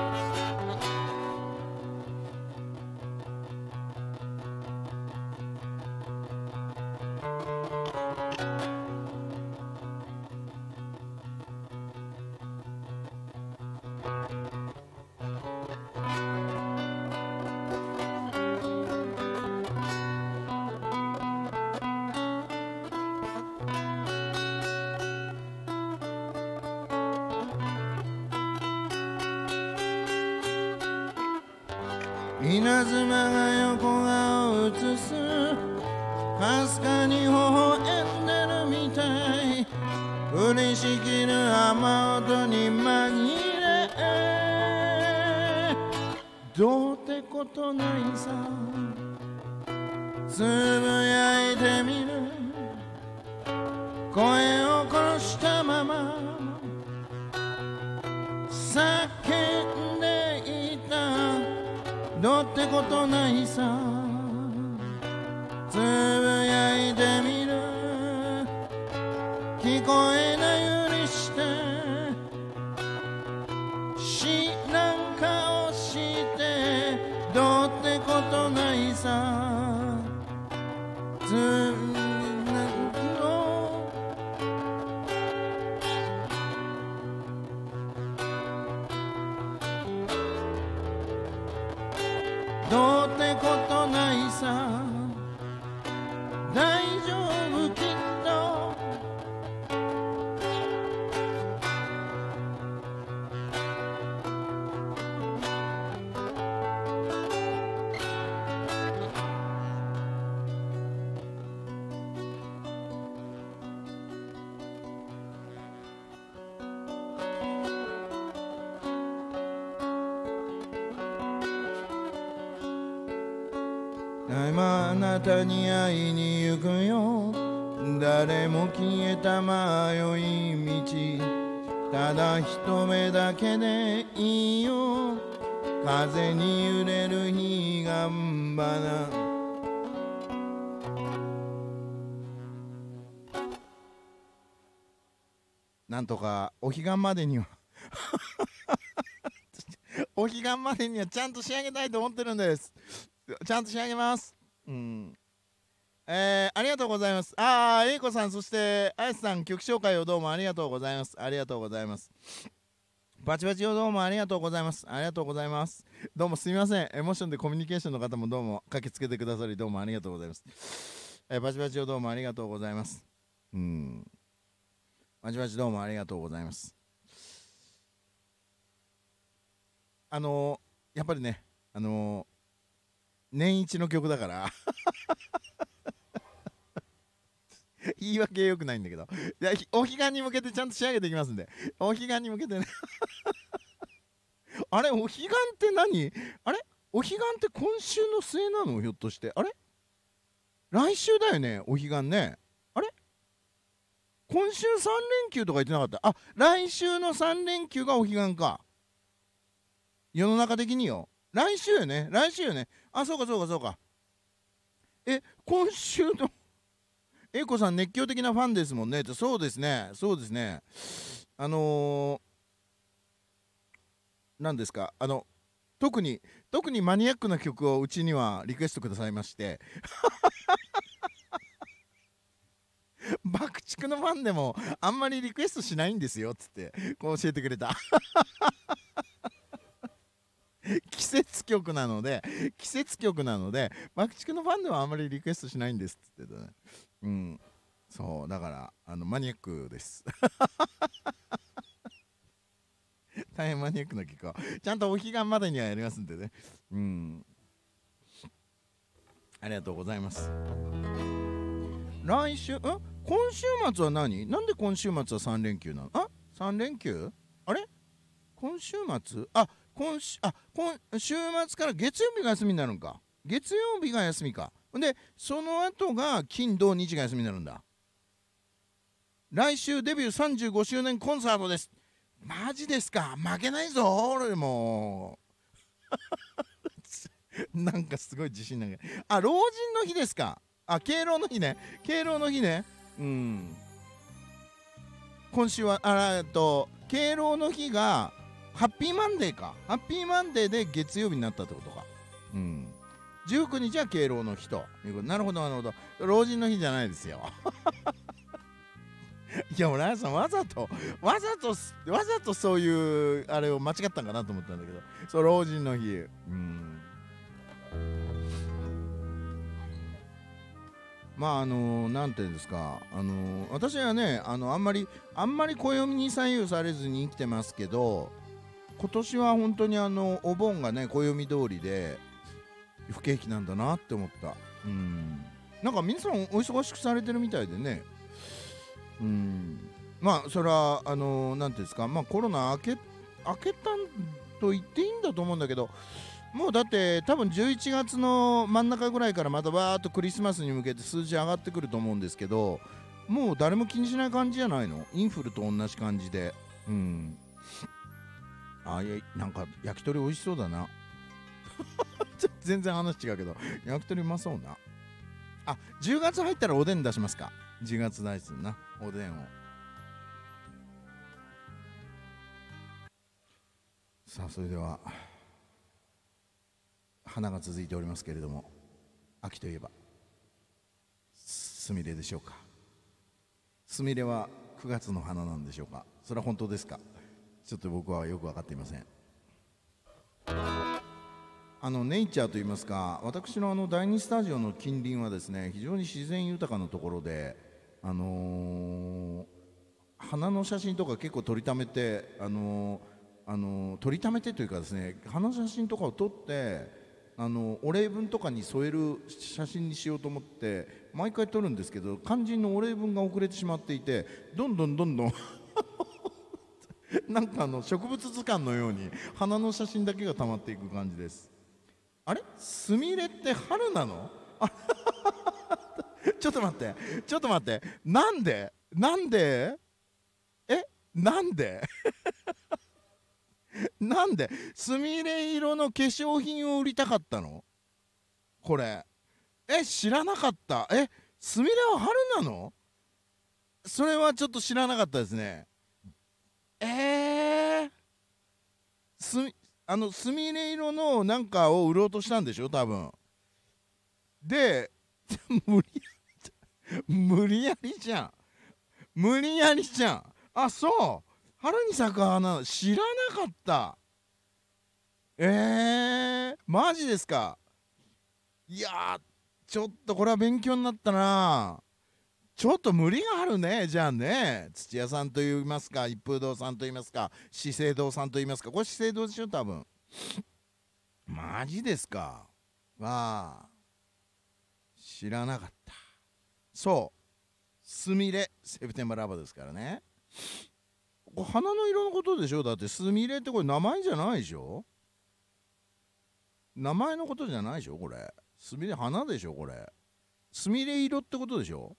S1: 稲妻が横顔を映すかすかに微笑んでるみたい。降りしきる雨音に紛れどうってことないさ。つぶやいてみる声を殺したまま叫んでいた。どうってことないさ。つぶやいてみる聞こえないふりして知らん顔してどうってことないさ。つぶあなたに会いに行くよ。誰も消えた迷い道、ただ一目だけでいいよ。風に揺れる彼岸花。なんとかお彼岸までにはお彼岸までにはちゃんと仕上げたいと思ってるんです。ちゃんと仕上げます。ありがとうございます。A子さん、そしてあやさん、曲紹介をどうもありがとうございます。ありがとうございます。バチバチをどうもありがとうございます。ありがとうございます。どうもすみません。エモーションでコミュニケーションの方もどうも駆けつけてくださり、どうもありがとうございます。バチバチをどうもありがとうございます。バチバチどうもありがとうございます。やっぱりね、年一の曲だから言い訳よくないんだけど、お彼岸に向けてちゃんと仕上げていきますんで、お彼岸に向けてねあれ、お彼岸って何？あれ、お彼岸って今週の末なの？ひょっとして。あれ、来週だよね、お彼岸ね。あれ、今週3連休とか言ってなかった？あ、来週の3連休がお彼岸か。世の中的によ。来週よね、来週よね。あ、そうかそうかそうか。今週のA子さん熱狂的なファンですもんね。そうですね、そうですね。何ですか、特にマニアックな曲をうちにはリクエストくださいまして爆竹のファンでもあんまりリクエストしないんですよっつってこう教えてくれた季節曲なので爆竹のファンではあんまりリクエストしないんですっつってたね。そうだからマニアックです大変マニアックな曲をちゃんとお彼岸までにはやりますんでね。ありがとうございます。来週、今週末は何？なんで今週末は3連休なの？3連休？あれ、今週末？今週末から月曜日が休みになるんか。月曜日が休みか。で、その後が金土日が休みになるんだ。来週デビュー35周年コンサートです。マジですか？負けないぞ俺もなんかすごい自信なんか。老人の日ですか？敬老の日ね。敬老の日ね。今週は敬老の日がハッピーマンデーか。ハッピーマンデーで月曜日になったってことか。19日は敬老の日ということ。なるほどなるほど。老人の日じゃないですよいや、俺あやさんわざとそういうあれを間違ったんかなと思ったんだけど、そう、老人の日。まあなんていうんですか、私はね、あんまり暦に左右されずに生きてますけど、今年は本当にお盆がね暦通りで不景気なんだなって思った。なんか皆さんお忙しくされてるみたいでね。まあそれはなんていうんですか、まあコロナ明けたと言っていいんだと思うんだけど、もうだって多分11月の真ん中ぐらいからまたわーっとクリスマスに向けて数字上がってくると思うんですけど、もう誰も気にしない感じじゃないの？インフルと同じ感じで。なんか焼き鳥美味しそうだな全然話違うけど焼き鳥うまそうな。10月入ったらおでん出しますか。10月大好きなおでんを。さあ、それでは花が続いておりますけれども、秋といえばスミレでしょうか。スミレは9月の花なんでしょうか。それは本当ですか？ちょっと僕はよく分かっていません。ネイチャーといいますか、私の第2スタジオの近隣はですね、非常に自然豊かなところで、花の写真とか結構撮りためてというかですね、花の写真とかを撮ってお礼文とかに添える写真にしようと思って毎回撮るんですけど、肝心のお礼文が遅れてしまっていて、どんどんなんか植物図鑑のように花の写真だけが溜まっていく感じです。あれ、スミレって春なの？ ちょっと待って、ちょっと待って、なんでなんでなんでなんですみれ色の化粧品を売りたかったのこれ？知らなかった。すみれは春なの？それはちょっと知らなかったですね。すみすみれ色のなんかを売ろうとしたんでしょ多分。で無理無理やりじゃん、無理やりじゃん。あ、そう、春に咲く花知らなかった。マジですか？いやー、ちょっとこれは勉強になったな。ちょっと無理があるね。じゃあね、土屋さんといいますか、一風堂さんといいますか、資生堂さんといいますか、これ資生堂でしょ多分。マジですか？わあ、知らなかった。そう、すみれセプテンバーラバーですからね。これ花の色のことでしょ。だってすみれってこれ名前じゃないでしょ、名前のことじゃないでしょこれ。すみれ花でしょこれ。すみれ色ってことでしょ。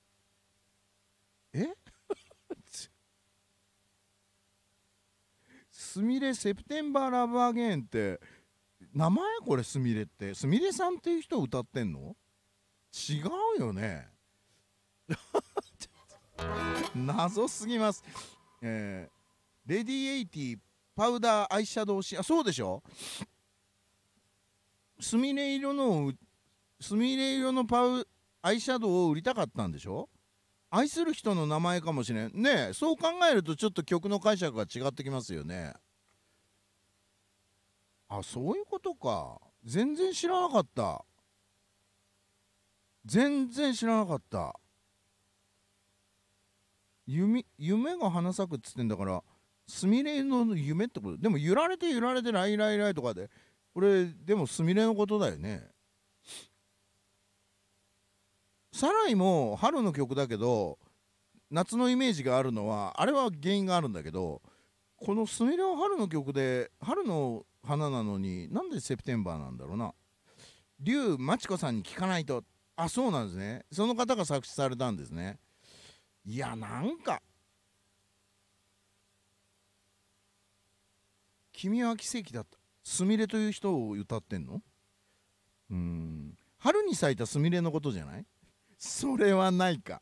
S1: すみれセプテンバーラバーゲーンって名前？これすみれってすみれさんっていう人歌ってんの？違うよね。謎すぎます。レディエイティパウダーアイシャドウし、あ、そうでしょ。すみれ色のアイシャドウを売りたかったんでしょ。愛する人の名前かもしれんね。そう考えるとちょっと曲の解釈が違ってきますよね。あ、そういうことか。全然知らなかった。全然知らなかった。夢が花咲くっつってんだから、すみれの夢ってこと。でも揺られて揺られてライライライとかで、これでもすみれのことだよね。サライも春の曲だけど夏のイメージがあるのはあれは原因があるんだけど、このすみれは春の曲で春の花なのになんでセプテンバーなんだろうな。龍真知子さんに聞かないと。あ、そうなんですね。その方が作詞されたんですね。いや、なんか君は奇跡だった。すみれという人を歌ってんの？春に咲いたすみれのことじゃない？それはないか。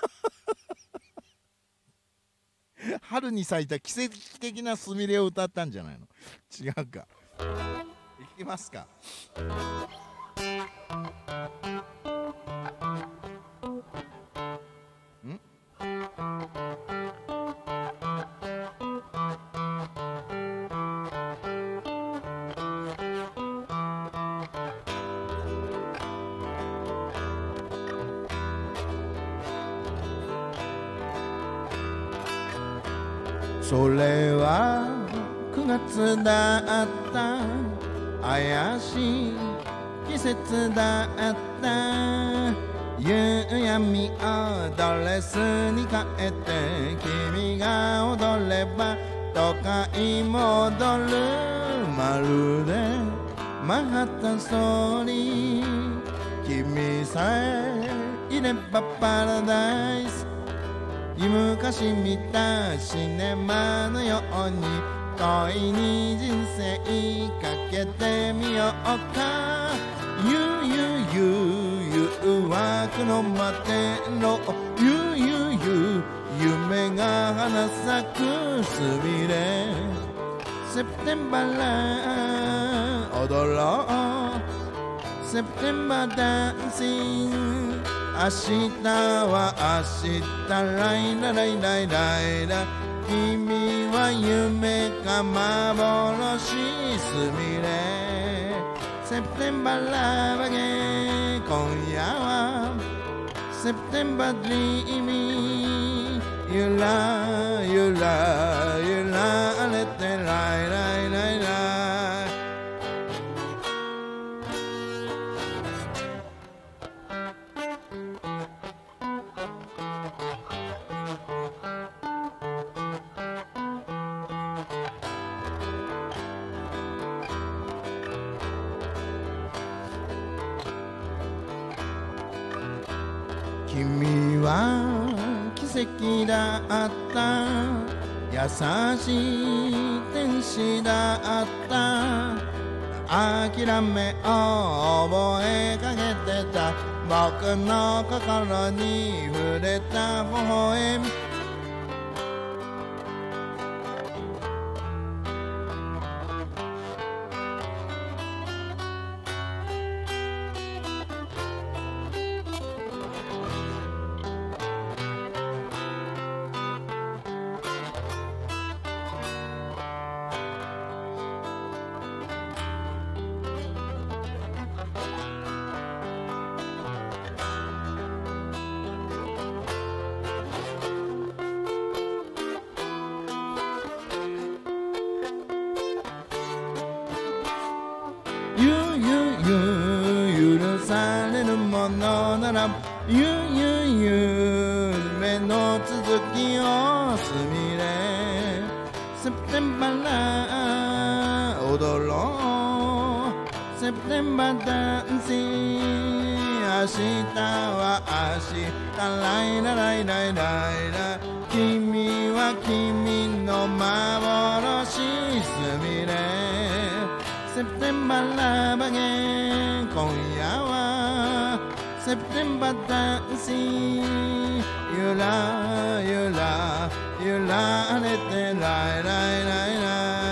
S1: 春に咲いた奇跡的なすみれを歌ったんじゃないの？違うか。いきますか。それは9月だった。怪しい季節だった。夕闇をドレスに変えて君が踊れば都会戻る。まるでマンハッタンストーリー。君さえいればパラダイス。昔見たシネマのように恋に人生かけてみようか。誘惑の待てろ。夢が花咲くすみれ。セプテンバーラ踊ろう。セプテンバーダンシング。明日は明日ライラライライライラ。君は夢か幻すみれ。セプテンバーラバゲ今夜はセプテンバードリーミー。ゆらゆらゆられてライライライライ。 君は奇跡だった優しい天使だった諦めを覚えかけてた僕の心に触れた微笑み許されるものなら夢の続きをすみれセプテンバラ踊ろうセプテンバダンシ明日は明日ライラライライライラ君は君の幻すみれセプテンバラバゲン今夜はセプテンバダンシゆらゆら揺られてライライライライ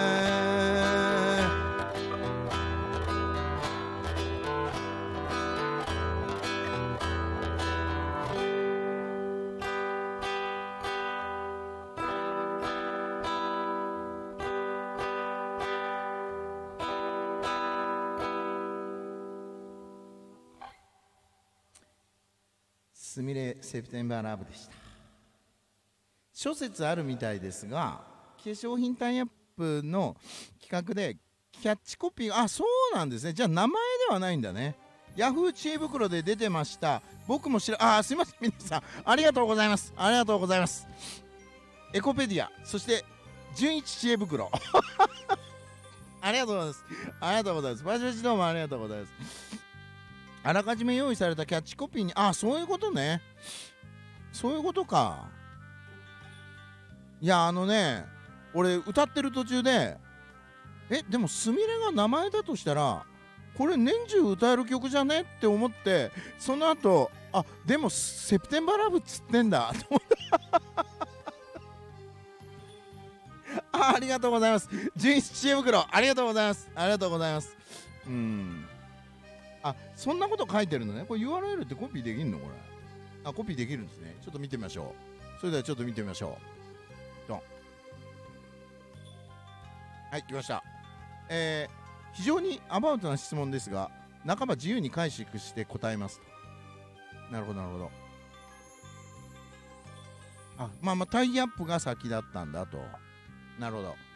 S1: すみれセプテンバーラブでした。諸説あるみたいですが、化粧品タイアップの企画でキャッチコピーがそうなんですね。じゃあ名前ではないんだね。ヤフー知恵袋で出てました。僕もすいません皆さんありがとうございます。ありがとうございます。エコペディア、そして純一知恵袋ありがとうございます。ありがとうございます。バチバチどうもありがとうございます。あらかじめ用意されたキャッチコピーにそういうことね。そういうことか。いや俺歌ってる途中ででもすみれが名前だとしたらこれ年中歌える曲じゃねって思って、その後でもセプテンバーラブっつってんだと思ったありがとうございます。純一知恵袋ありがとうございます。ありがとうございます。そんなこと書いてるのね。これ URL ってコピーできるのこれ。コピーできるんですね。ちょっと見てみましょう。それではちょっと見てみましょう。ドン。はい、来ました。非常にアバウトな質問ですが、半ば自由に解釈して答えますと。なるほど、なるほど。タイアップが先だったんだと。なるほど。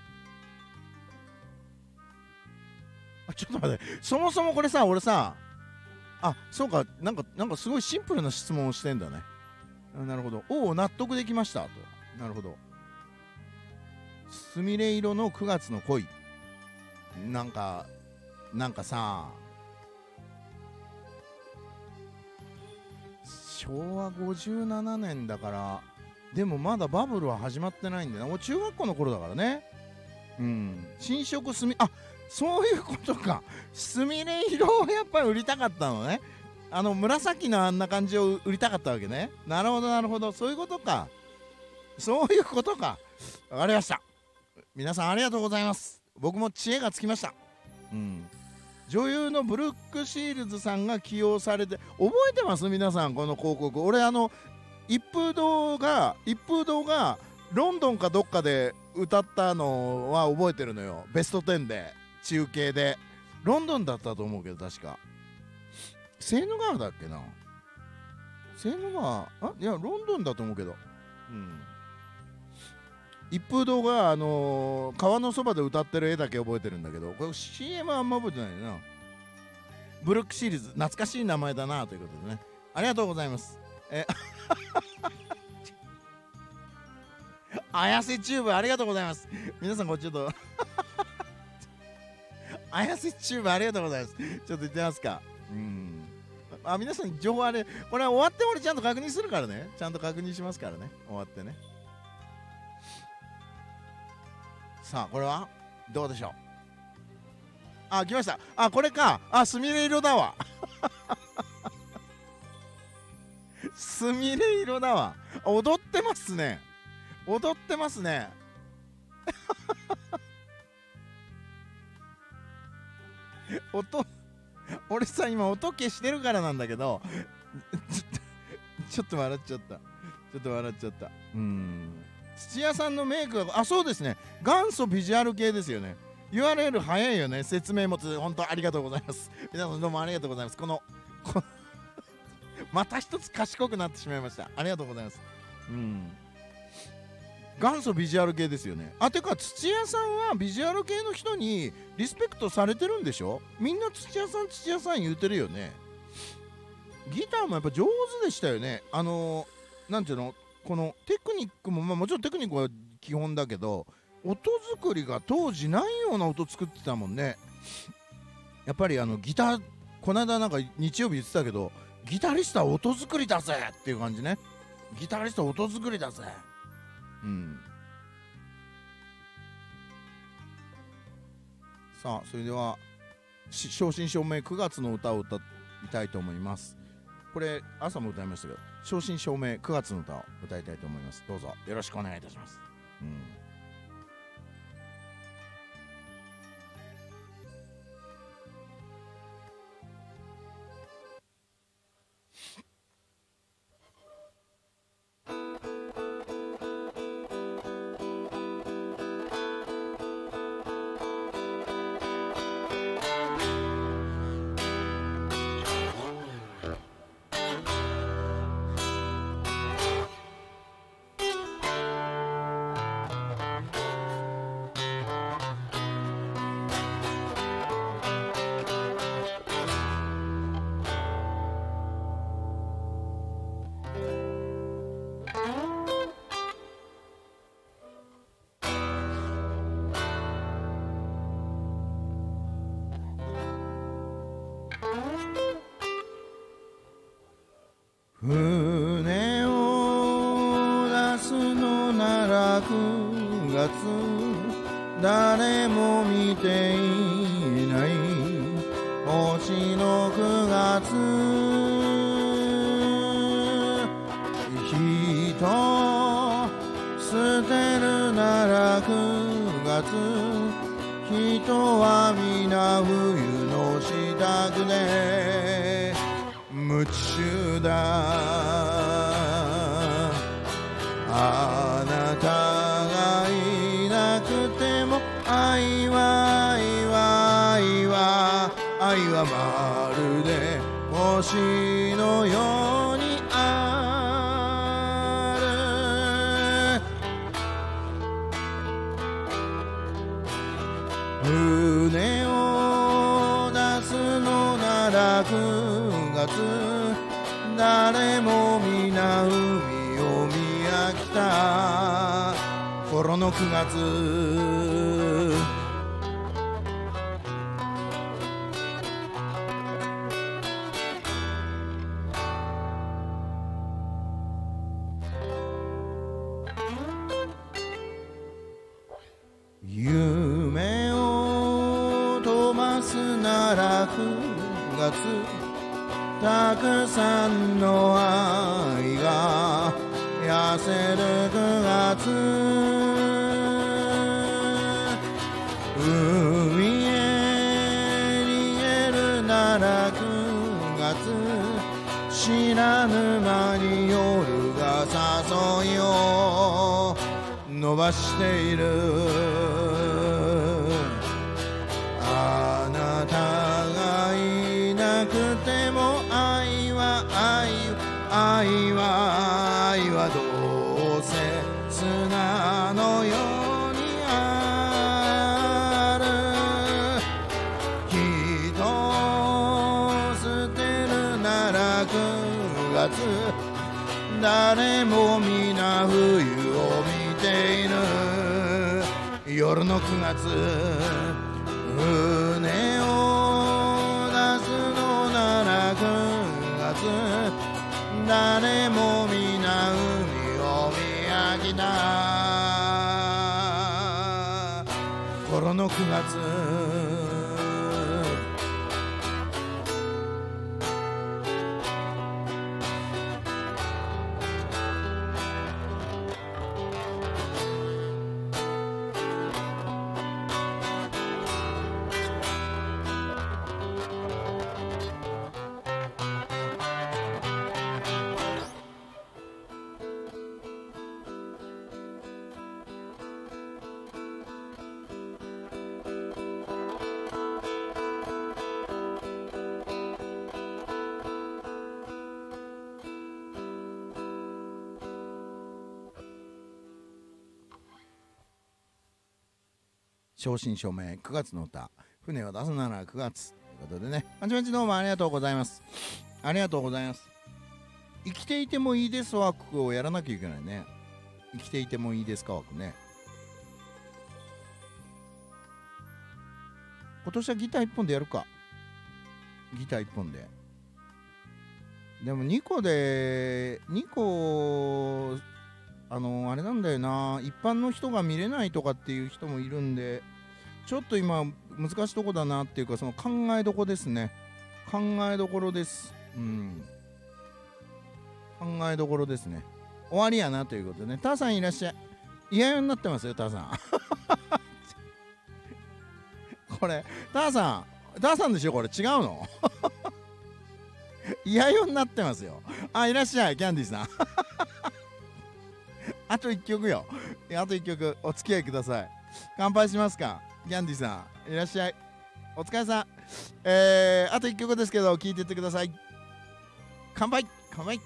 S1: ちょっと待って、そもそもこれさ、俺さ、そうか、なんかすごいシンプルな質問をしてんだね。なるほど。納得できましたと。なるほど。すみれ色の9月の恋。なんかさ、昭和57年だから、でもまだバブルは始まってないんだよな。俺中学校の頃だからね。新色そういうことか。すみれ色をやっぱり売りたかったのね。紫のあんな感じを売りたかったわけね。なるほどなるほど。そういうことか。そういうことか。わかりました。皆さんありがとうございます。僕も知恵がつきました。女優のブルック・シールズさんが起用されて、覚えてます皆さんこの広告。俺一風堂がロンドンかどっかで歌ったのは覚えてるのよ。ベスト10で中継でロンドンだったと思うけど、確かセーヌ川だっけな。セーヌ川いやロンドンだと思うけど、一風堂が川のそばで歌ってる絵だけ覚えてるんだけど、これ CM はあんま覚えてないな。ブルックシリーズ懐かしい名前だなということでね、ありがとうございます。綾瀬チューブありがとうございます。皆さんこれちょっと綾瀬チューブありがとうございます。ちょっと言ってますか。 皆さん情報あれ、これは終わって俺ちゃんと確認するからね。ちゃんと確認しますからね。終わってね。さあ、これはどうでしょう。あ、来ました。あ、これか。あ、すみれ色だわ。すみれ色だわ。踊ってますね。踊ってますね。俺さ、今音消してるからなんだけど、ちょっと笑っちゃった。土屋さんのメイクが、そうですね。元祖ビジュアル系ですよね。URL 早いよね。説明も本当ありがとうございます。皆さんどうもありがとうございます。また一つ賢くなってしまいました。ありがとうございます。元祖ビジュアル系ですよね。てか土屋さんはビジュアル系の人にリスペクトされてるんでしょ。みんな土屋さん言うてるよね。ギターもやっぱ上手でしたよね。なんていうの、このテクニックも、もちろんテクニックは基本だけど、音作りが当時ないような音作ってたもんね。やっぱりギター、この間なんか日曜日言ってたけど、ギタリストは音作りだぜっていう感じね。ギタリストは音作りだぜ。さあ、それでは正真正銘9月の歌を歌いたいと思います。これ朝も歌いましたけど、正真正銘9月の歌を歌いたいと思います。どうぞよろしくお願いいたします。船を出すのなら9月、誰も見ていない星の9月、人捨てるなら9月、人は皆冬の支度で夢中だ。あなたがいなくても愛はまるで星のようにある。船を出すのなら9月、誰も皆海を見飽きた頃の9月、夢を飛ばすなら9月、たくさんの愛が痩せる9月、海へ逃げるなら9月、知らぬ間に夜が誘いを伸ばしている。あなたがいなくても愛はどうせ砂のようにある。人を捨てるなら9月、誰も皆冬を見ている夜の9月、船を出すのなら9 誰も皆海を見上げた頃の9月。正真正銘9月の歌、船を出すなら9月ということでね、はちまちどうもありがとうございます。ありがとうございます。生きていてもいいです枠をやらなきゃいけないね。生きていてもいいですか枠ね。今年はギター1本でやるか。ギター1本で。でも2個あれなんだよな、一般の人が見れないとかっていう人もいるんで、ちょっと今難しいとこだなっていうか、その考えどこですね。考えどころです。考えどころですね。終わりやなということでね。ターさんいらっしゃい。嫌々になってますよ、ターさん。これ、ターさんでしょ、これ違うの？嫌々になってますよ。あ、いらっしゃい、キャンディーさん。あと1曲よ。あと1曲お付き合いください。乾杯しますか。キャンディさんいらっしゃい。お疲れさん。あと1曲ですけど聴いてってください。乾杯乾杯。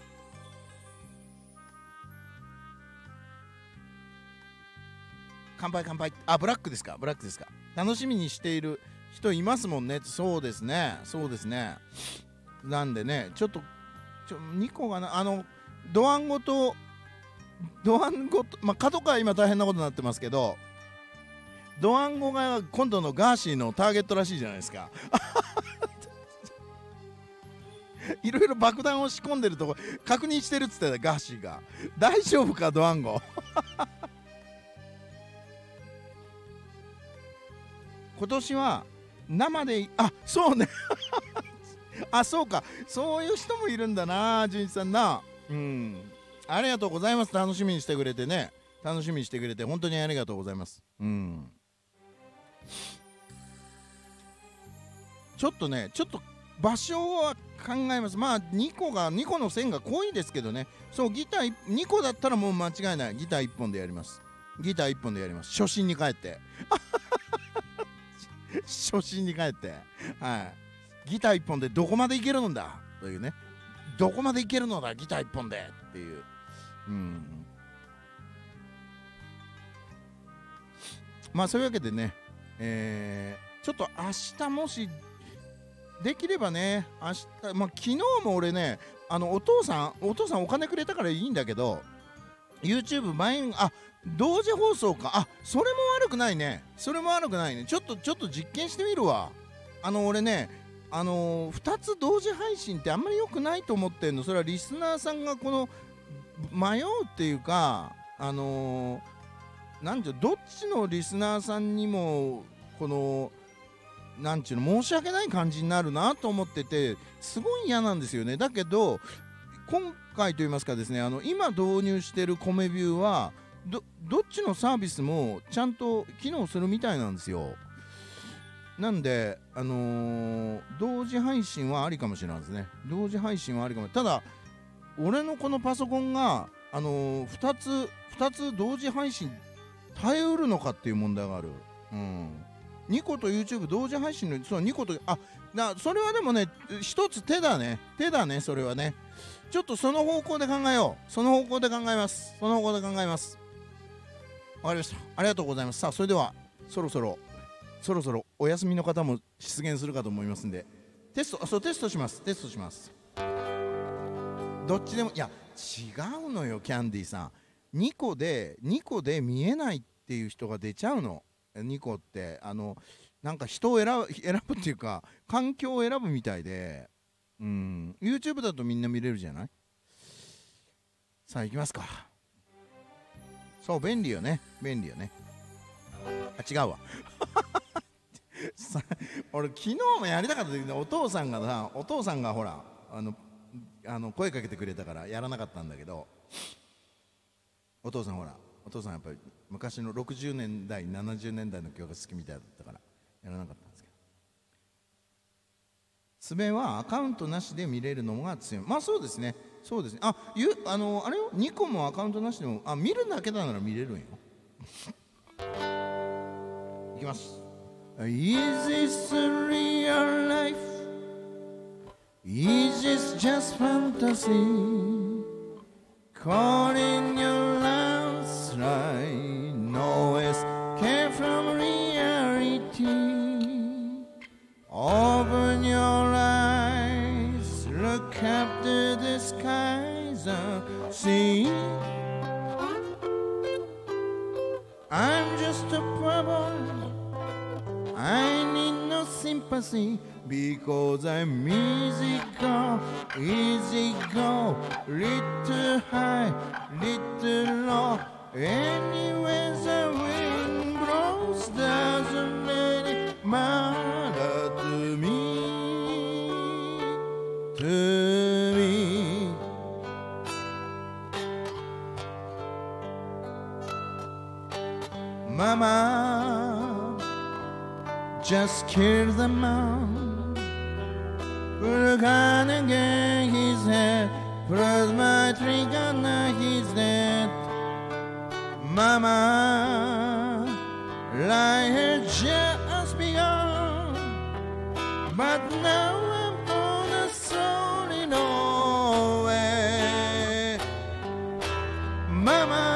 S1: 乾杯乾杯。あ、ブラックですか。ブラックですか。楽しみにしている人いますもんね。そうですね、そうですね。なんでね、ちょっと2個がな、ドワンゴとまあ角川今大変なことになってますけど、ドワンゴが今度のガーシーのターゲットらしいじゃないですか。いろいろ爆弾を仕込んでるとこ確認してるっつってたガーシーが。大丈夫かドワンゴ。今年は生で、あ、そうね。あ、そうか、そういう人もいるんだな、純一さんな。ありがとうございます。楽しみにしてくれてね。楽しみにしてくれて本当にありがとうございます。ちょっと場所は考えます。まあ2個の線が濃いですけどね。そう、ギター2個だったらもう間違いない。ギター1本でやります。ギター1本でやります。初心に帰って。初心に帰って、はい、ギター1本でどこまでいけるのだというね。どこまでいけるのだギター1本でっていう。まあそういうわけでね、ちょっと明日もしできればね、明日、まあ昨日も俺ね、お父さんお金くれたからいいんだけど、 YouTube 同時放送か。あ、それも悪くないね。それも悪くないね。ちょっと実験してみるわ。俺ね、2つ同時配信ってあんまり良くないと思ってんの。それはリスナーさんがこの迷うっていうか、なんていうの、どっちのリスナーさんにもこのなんていうの、申し訳ない感じになるなと思ってて、すごい嫌なんですよね。だけど今回といいますかですね、今導入してるコメビューはどっちのサービスもちゃんと機能するみたいなんですよ。なんで同時配信はありかもしれないですね。同時配信はありかも。ただ俺のこのパソコンが2つ同時配信耐えうるのかっていう問題がある。2個と YouTube 同時配信の、そう2個と、それはでもね、一つ手だね、それはね。ちょっとその方向で考えよう。その方向で考えます。わかりました。ありがとうございます。さあ、それではそろそろお休みの方も出現するかと思いますんで、テストします。どっちでも、いや違うのよキャンディーさん。2個で見えないっていう人が出ちゃうの。2個ってなんか人を選ぶっていうか環境を選ぶみたいで、 YouTube だとみんな見れるじゃない。さあ行きますか。そう便利よね、便利よね。あ、違うわ俺昨日もやりたかったけど、お父さんがほら声かけてくれたからやらなかったんだけど、お父さんやっぱり昔の60年代70年代の曲が好きみたいだったからやらなかったんですけど、爪はアカウントなしで見れるのが強い。まあそうですね、そうですね。あれよ、2個もアカウントなしでも見るだけだなら見れるんよいきます。 Is this a real life? Is this just fantasy? Caught in your landslide, no escape from reality. Open your eyes, look up to the skies and see. I'm just a poor boy, I need no sympathy, because I'm easy go, little high, little low. Anywhere the wind blows doesn't really matter to me, Mama, just kill the man. Put a gun against his head, press my trigger, now he's dead. Mama, life had just begun, but now I'm gonna throw it away. Mama,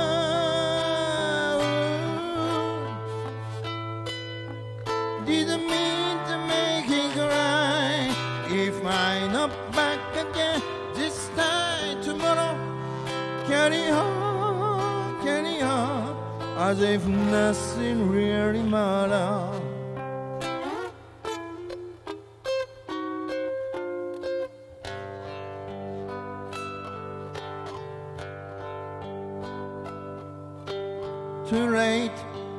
S1: didn't mean to make him cry. If I'm not back again this time tomorrow, carry on, as if nothing really matters. Too late,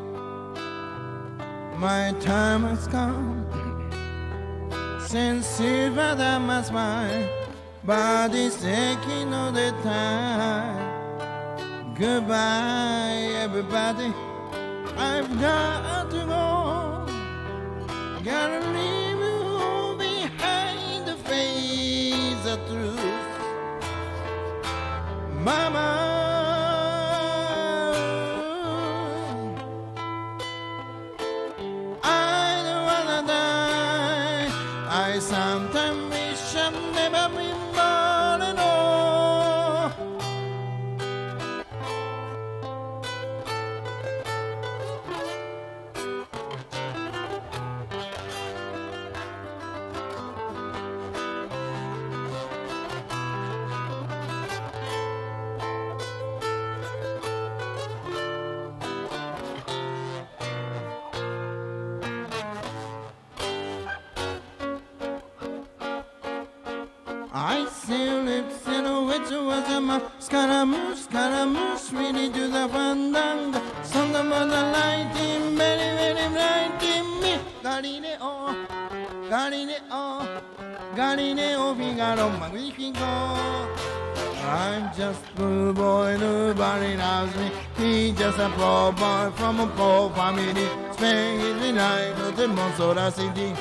S1: my time has come. Since silver that my smile, body's taking all the time. Goodbye, everybody, I've got to go. Gotta leave you behind to face the truth. Mama, I don't wanna die. I sometimes wish I'd never been born at all. I still live in a which was a Scaramouche, really to the fandango. Some of the lighting, very, very bright in me. Galileo, Figaro, Magnifico. I'm just a poor boy, nobody loves me. He's just a poor boy from a poor family. Spending life at the Monsola City.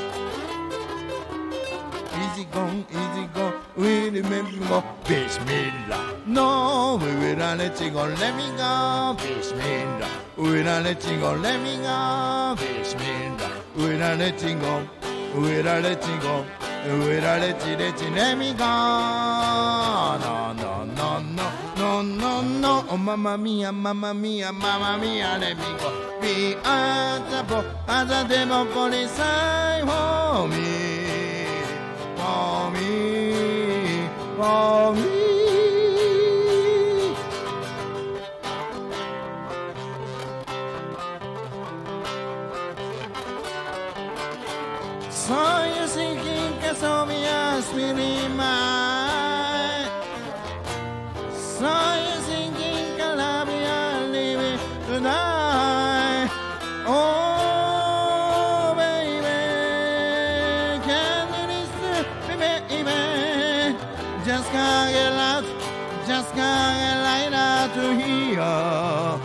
S1: Easy go, we remember go, Bismillah. No, we will not let you go, let me go, Bismillah. We will not let you go, let me go, Bismillah. We will not let you go, we will not let you go, we will not let you, let me go. No, no, no, no, no, no, no. Oh, mamma mia, mamma mia, mamma mia, let me go. Be at the devil police side for me. For me, for me. So you thinking, cause me ask me really mine. So you thinking Calabria leaving tonight? Oh baby, can you listen, baby? Just can't get out, just can't get light out to here.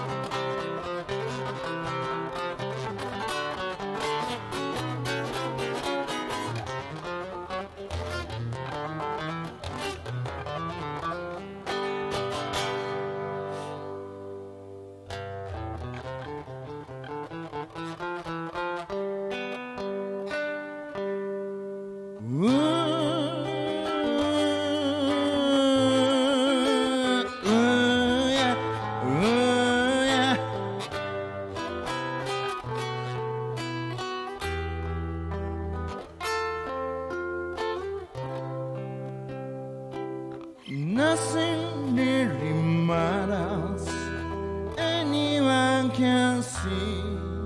S1: Nothing really matters. Anyone can see.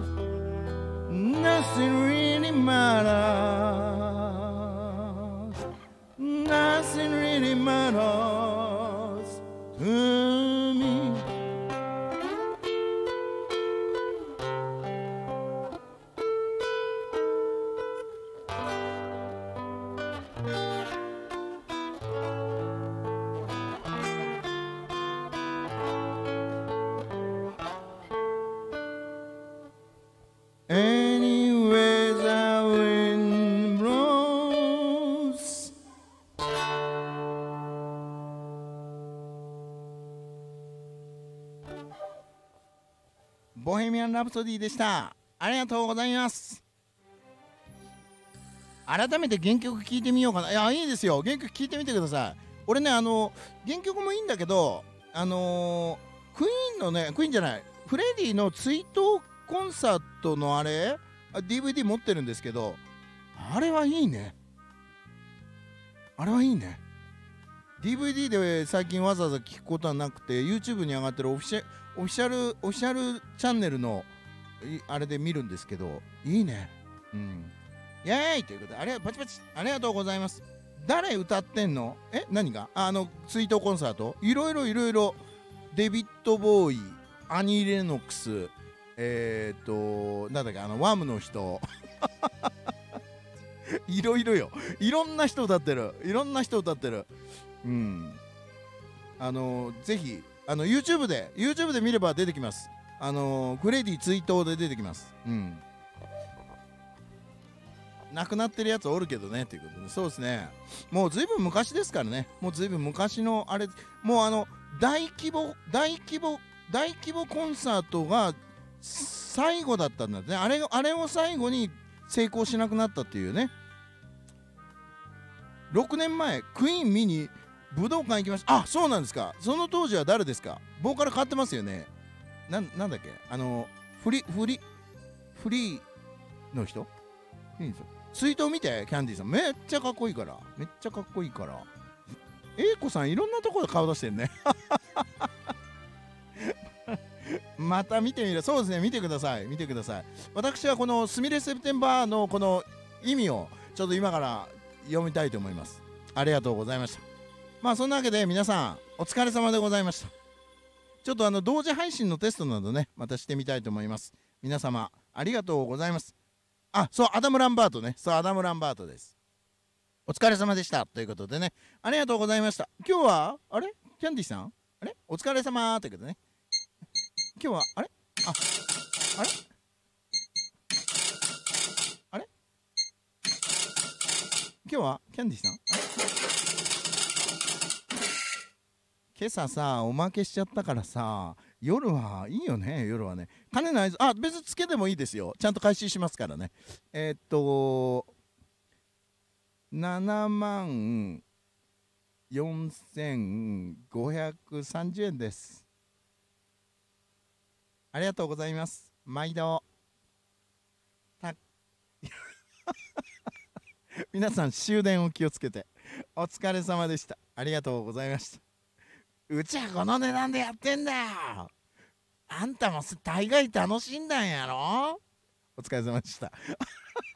S1: Nothing really matters. Nothing really matters to me. Anyway, the wind blows. ボヘミアン・ラプソディでした。ありがとうございます。改めて原曲聴いてみようかな。いや、いいですよ。原曲聴いてみてください。俺ね、原曲もいいんだけど、クイーンのね、クイーンじゃない、フレディの追悼コンサートのあれ、DVD 持ってるんですけど、あれはいいね。あれはいいね。DVD で最近わざわざ聞くことはなくて、YouTube に上がってるオフィシャルチャンネルのあれで見るんですけど、いいね。うん。イエーイということで、パチパチありがとうございます。誰歌ってんの？何が？追悼コンサート？いろいろデビッド・ボーイ、アニー・レノックス、なんだっけ、ワムの人いろいろよ。いろんな人歌ってる。うん。ぜひYouTube で見れば出てきます。フレディ追悼で出てきます。うん。亡くなってるやつおるけどねということで、そうですね。もうずいぶん昔ですからね。もうずいぶん昔のあれ、もう大規模コンサートが最後だったんだね。あれを最後に成功しなくなったっていうね。6年前クイーン見に武道館行きました。あ、そうなんですか。その当時は誰ですか？ボーカル変わってますよね。なんだっけ、フリーの人いいんですよ。追悼見て、キャンディーさんめっちゃかっこいいから。英子さんいろんなところで顔出してるねまた見てみる。そうですね、見てください。私はこのスミレセプテンバーのこの意味をちょっと今から読みたいと思います。ありがとうございました。まあそんなわけで皆さんお疲れ様でございました。ちょっと同時配信のテストなどね、またしてみたいと思います。皆様ありがとうございます。あ、そう、アダム・ランバートね。そう、アダム・ランバートです。お疲れ様でした。ということでね、ありがとうございました。今日は、キャンディーさんお疲れ様ということでね。今日は、今日は、キャンディーさん今朝さ、おまけしちゃったからさ、夜はいいよね、夜はね。金の合図、別につけてもいいですよ。ちゃんと回収しますからね。7万4530円です。ありがとうございます。毎度。皆さん、終電を気をつけて。お疲れ様でした。ありがとうございました。うちはこの値段でやってんだよ。あんたも大概楽しんだんやろ。お疲れ様でした